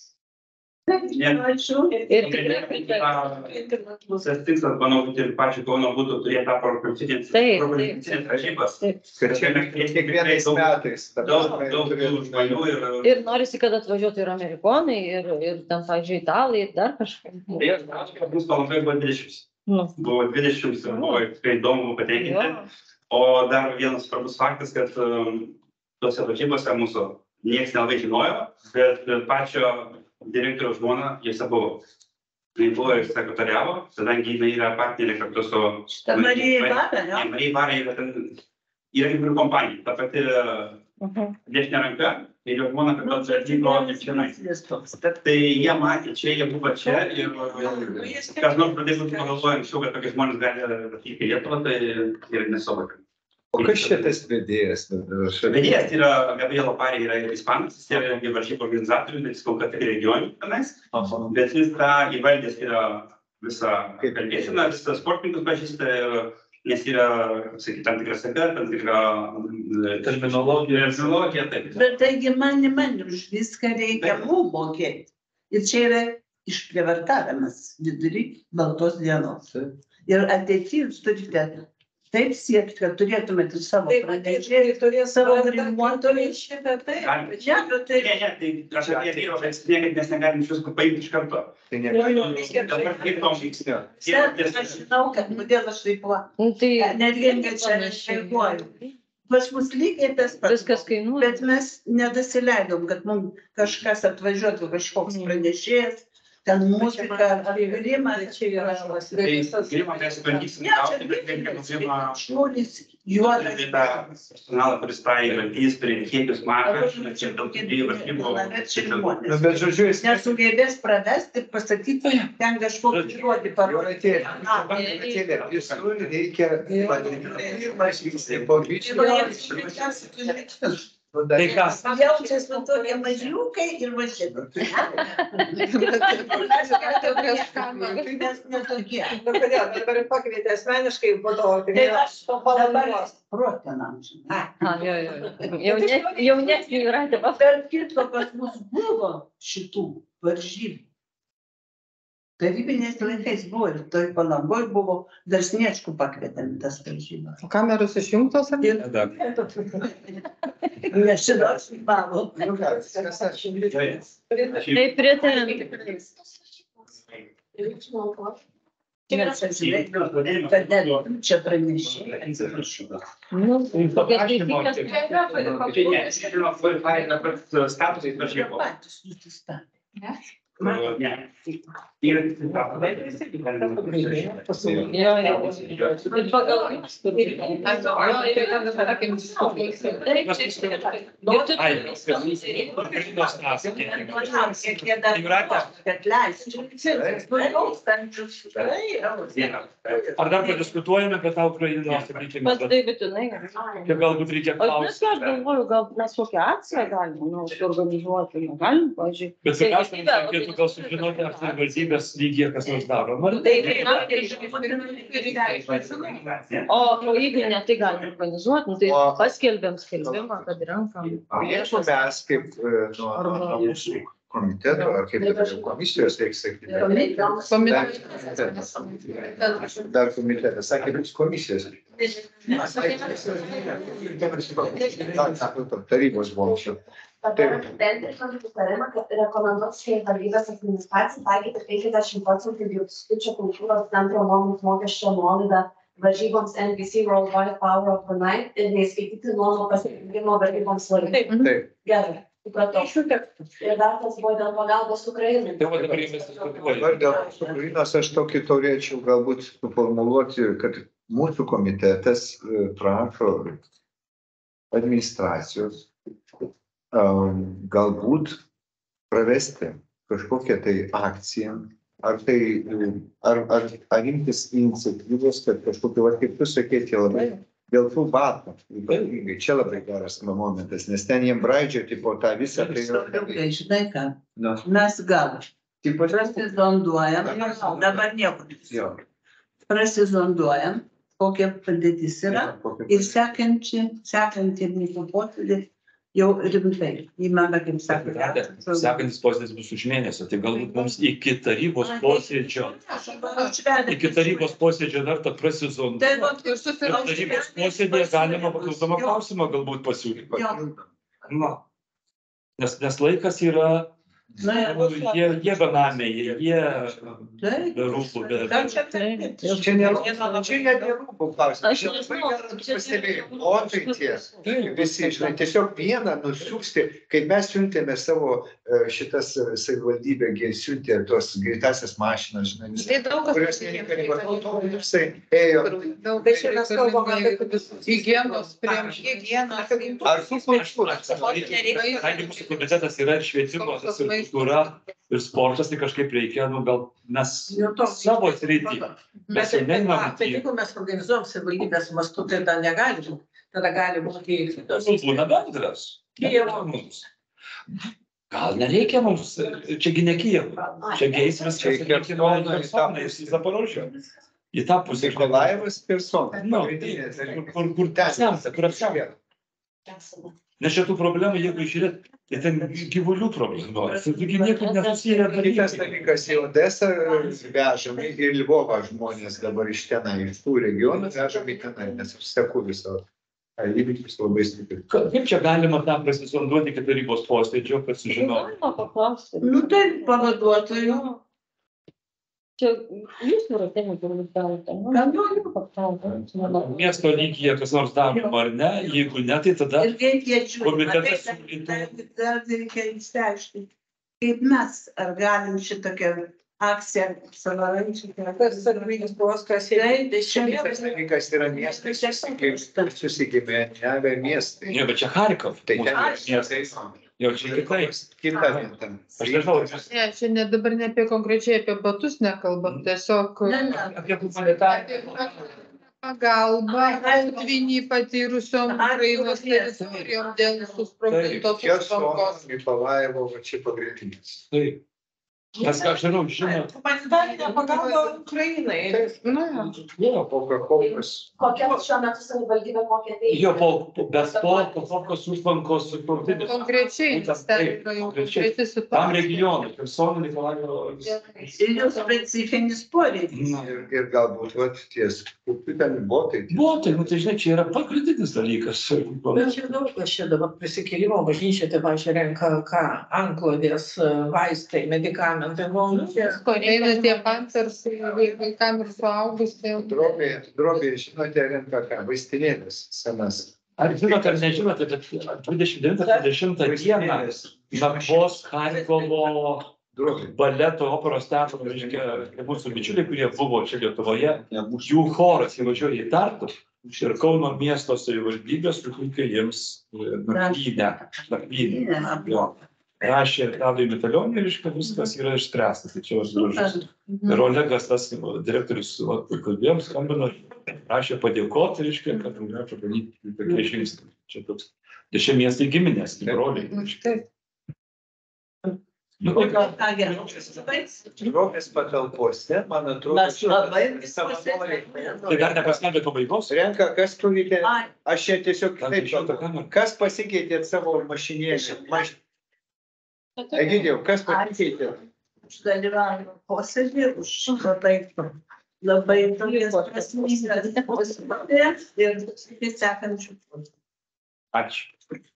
B: Ačiū.
I: Ir tikrai pritariu.
N: Pusės tikslas, manau, kad ir pačiu Kauno būtų turėti tą profesinės varžybas.
C: Kad čia kiekvienais metais.
N: Daug žmonių ir...
I: Ir norisi, kad atvažiuotų ir amerikonai, ir ten, pavyzdžiui, italai, ir dar kažką.
N: Bus Palangoje buvo 20. Buvo 20 ir buvo tikrai įdomu patenkinti. O dar vienas svarbus faktas, kad tose varžybose mūsų niekas nelabai žinojo, bet pačio direktoriaus žmona jose buvo. Jis buvo ir sekretariavo, kadangi jinai yra partnerė kartu su...
B: Marija Ibarra, ne?
N: Marija Ibarra yra kaip ir kompanija. Ta pati dešinė ranka ir jo žmona kartu atvyko čionai. Tai jie matė čia, jie buvo čia ir kas nors pradės pagalvoja anksčiau, kad tokie žmonės gali atvykti į Lietuvą, tai ir nesuvokia.
C: O kas čia tas vedėjas?
N: Vedėjas yra Gabrielo Parė, yra ispanas, jis yra varžybų organizatorius, bet jis kol kas tik regionių tenais. Bet jis tą įvaldęs yra visą kalbėseną, visą sportininkus pažįsta, nes yra, kaip sakyti, tam tikra seka, tam tikra terminologija.
B: Bet taigi man už viską reikia mokėti. Ir čia yra išprievartavimas vidury baltos dienos. Ir ateityje jūs turite taip siekti, kad turėtumėte savo pranešėjų, savo rimuotojų šitą. Tai
N: aš apie vyro, bet niekad mes negalim iš visko paimti iš karto. Tai dabar kaip tom vyksnio.
B: Aš žinau, kad kodėl aš veipuoju. Netgi čia aš veipuoju. Pas mus lygiai tas pats.
I: Viskas kainuoja.
B: Bet mes nedasileidom, kad mums kažkas atvažiuotų, kažkoks pranešėjas. Ten muzika, apgrimas, čia yra
N: Grimą mes bandysim gauti, bet reikia nusima personalą, kuris tą įvaldys, turėti kiekius mažas, čia daug idėjų varžybų.
C: Bet žodžiu, jis
B: nesugebės pravesti ir pasakyti, ten kažkokį žodį parodyti.
C: Jis reikia pirmą žingsnį po bičių.
F: Tai kas?
B: Jaučiasi nu tokie mažiukai ir važiuokai. Mes netokie.
E: Kodėl? Dabar pakvietė asmeniškai vadovauti.
B: Tai aš dabar protinam.
I: Jaunesnį Jūratė.
B: Tarp kitko pas mus buvo šitų varžybų. Tarybiniais laikais buvo ir toj Palangoj buvo, dar Sniečkų pakvietėm tas varžybas.
D: O kameros išjungtos?
B: Nešino šimavo.
I: Tai pritariam.
B: Kad net čia pranešė.
N: Statusai varžybų.
F: Ar dar padiskutuojame apie tą Ukrainos, sakykime, čia galbūt reikia klausti.
I: Aš galvoju, gal mes kokią akciją galime suorganizuoti, galim, pavyzdžiui.
F: Bet pirmiausia, mums reikėtų gal sužinoti, ar savivaldybės lygyje kas nors daroma.
I: O jeigu ne, tai galim organizuoti, tai paskelbėm skelbimą, kad renkam.
C: Jeigu mes kaip nuo mūsų komiteto, ar kaip komisijos, reikia sakyti. Dar komitetas, sakė, bus komisijos. Tarybos buvo.
K: Sutarimą, kad rekomenduos savivaldybės administracijai taikyti 50% Bioskaičio kultūros centro nuomos mokesčio nuolaidą varžyboms NBC Worldwide Power of the Night ir neįskaityti nuomos pasirinkimo varžyboms svarbiai.
C: Taip.
K: Gerai, supratau. Ir dar tas buvo dėl pagalbos Ukrainai.
C: Dabar dėl Ukrainos aš tokį turėčiau galbūt suformuluoti, kad mūsų komitetas prašo administracijos galbūt pravesti kažkokią tai akciją, ar imtis iniciatyvos, kad kažkokiu, kaip tu sakėti, labai dėl tų batų, ypatingai, čia labai geras momentas, nes ten jiem braidžioti po tą visą.
B: Žinai ką, mes gal prasizonduojam, dabar nieko, prasizonduojam, kokia padėtis yra ir sekantį mūsų posėdį jau rimtai.
F: Sekantis posėdis bus už mėnesio, tai galbūt mums iki tarybos posėdžio verta prasizonduoti. Ir tarybos posėdėje galima papildomą klausimą galbūt pasiūlyti. Nes laikas yra, jie benamiai, jie be rūpų,
C: Čia ne rūpų klausimas. O tai ties. Visi, žinai, tiesiog vieną nusiųsti, kai mes siuntėme savo šitas savivaldybė, siuntė tos greitasias mašinas, žinai, kurios nereikalingos ėjo.
E: Bet čia mes kalbame apie
D: higienos
F: Ar su kultūra? Kadangi mūsų komitetas yra ir švietimo, ir kultūra, ir sportas, tai kažkaip reikia, gal mes savo sritį.
E: Bet jeigu mes organizuojam savivaldybės mastu, tai dar negalim. Tada gali būti kitos.
F: Būna bendras. Gal nereikia mums, čiagi ne Kijevą. Čia Geismas, čia Kersonai, Zaporožė. Į tą pusę.
C: Nikolajevas Kersonai.
F: Kur tęsiamся, kur apsiamė. Nes šitų problemų, jeigu išrėt, tai ten gyvulių problemų. Taigi niekur nesusiję
C: Kitas dalykas, į Odesą vežami ir Lvovą žmonės dabar iš tenai, iš tų regionų vežami tenai, nes aš seku visą įvykius labai stipriai.
F: Kaip čia galima tą prasisonduoti iki tarybos posėdžio, kad sužinoti?
I: Galima paklausti.
B: Tai pavaduotojų.
I: Čia jūs nuratėmė, turbūt galite.
F: Miesto lygyje kas nors daroma ar ne, jeigu ne, tai tada komitetas siūlytų.
B: Dar reikia išsiaiškinti, kaip mes, ar galim šitokią akciją savarankiškai.
E: Tas sarvygas buvo, kas yra.
C: Šitas dalykas yra miestai, susigyvenę miestai.
F: Ne, bet čia Harkov.
C: Tai ten miestai.
F: Jau čia kitaip.
C: Kita vieta.
F: Aš nežinau.
D: Ne, čia dabar ne apie konkrečiai apie batus nekalbam, tiesiog
F: apie humanitarinę
D: pagalbą potvynį patyrusiom Ukrainos teritorijom dėl susprogdintos užtvankos.
C: Mikolajevo, čia pagrindinis.
F: Taip. Nes ką aš žinau,
E: Humanitarinė pagalba Ukrainai.
F: Jo, po Kakopos.
K: Kokia šiuo metu savivaldybė kokia tai?
F: Jo, bet po Kakopos užtvankos susprogdintos.
D: Konkrečiai,
F: tam regionui, Kersonui, Nikolajevo.
B: Ir jų specifinis poreikis.
C: Ir galbūt, ties, ten botai.
F: Botai, tai žinai, čia yra pagrindinis dalykas.
E: Bet čia daug, kas čia dabar prisikėlimo bažnyčia, tai važiuoja renka ką? Anklodės, vaistai, medikamentai.
D: Eina tie pampersai vaikam ir suaugusiem.
C: Drobė, žinote, renka ką? Vaistinėlės senas.
F: Ar žinote, ar nežinote, bet 29-30 dieną nakvos Harkovo baleto operos teatro, reiškia, mūsų bičiuliai, kurie buvo čia Lietuvoje, jų choras įvažiuoja į Tartu ir Kauno miesto savivaldybės suteikia jiems nakvynę. Jo. Rašė Tadui Mitalioniui, reiškia, viskas yra išspręsta. Tai čia gražus. Ir Olegas, tas direktorius, kalbėjom, skambino, prašė padėkoti, reiškia, kad galėčiau padaryti tokie žingsniai. Čia toks. Tai šie miestai giminės, broliai.
C: Rovės patalpose, man atrodo, savanoriai.
F: Tai dar nepaskelbė pabaigos?
C: Renka, kas stovite? Aš čia tiesiog kas pasikeitė savo mašinėlį? Egidijau, kas pasikeitė?
B: Uždalyvavimo posėdį, už labai tokias prasmingas posėdės ir sekančių.
F: Ačiū.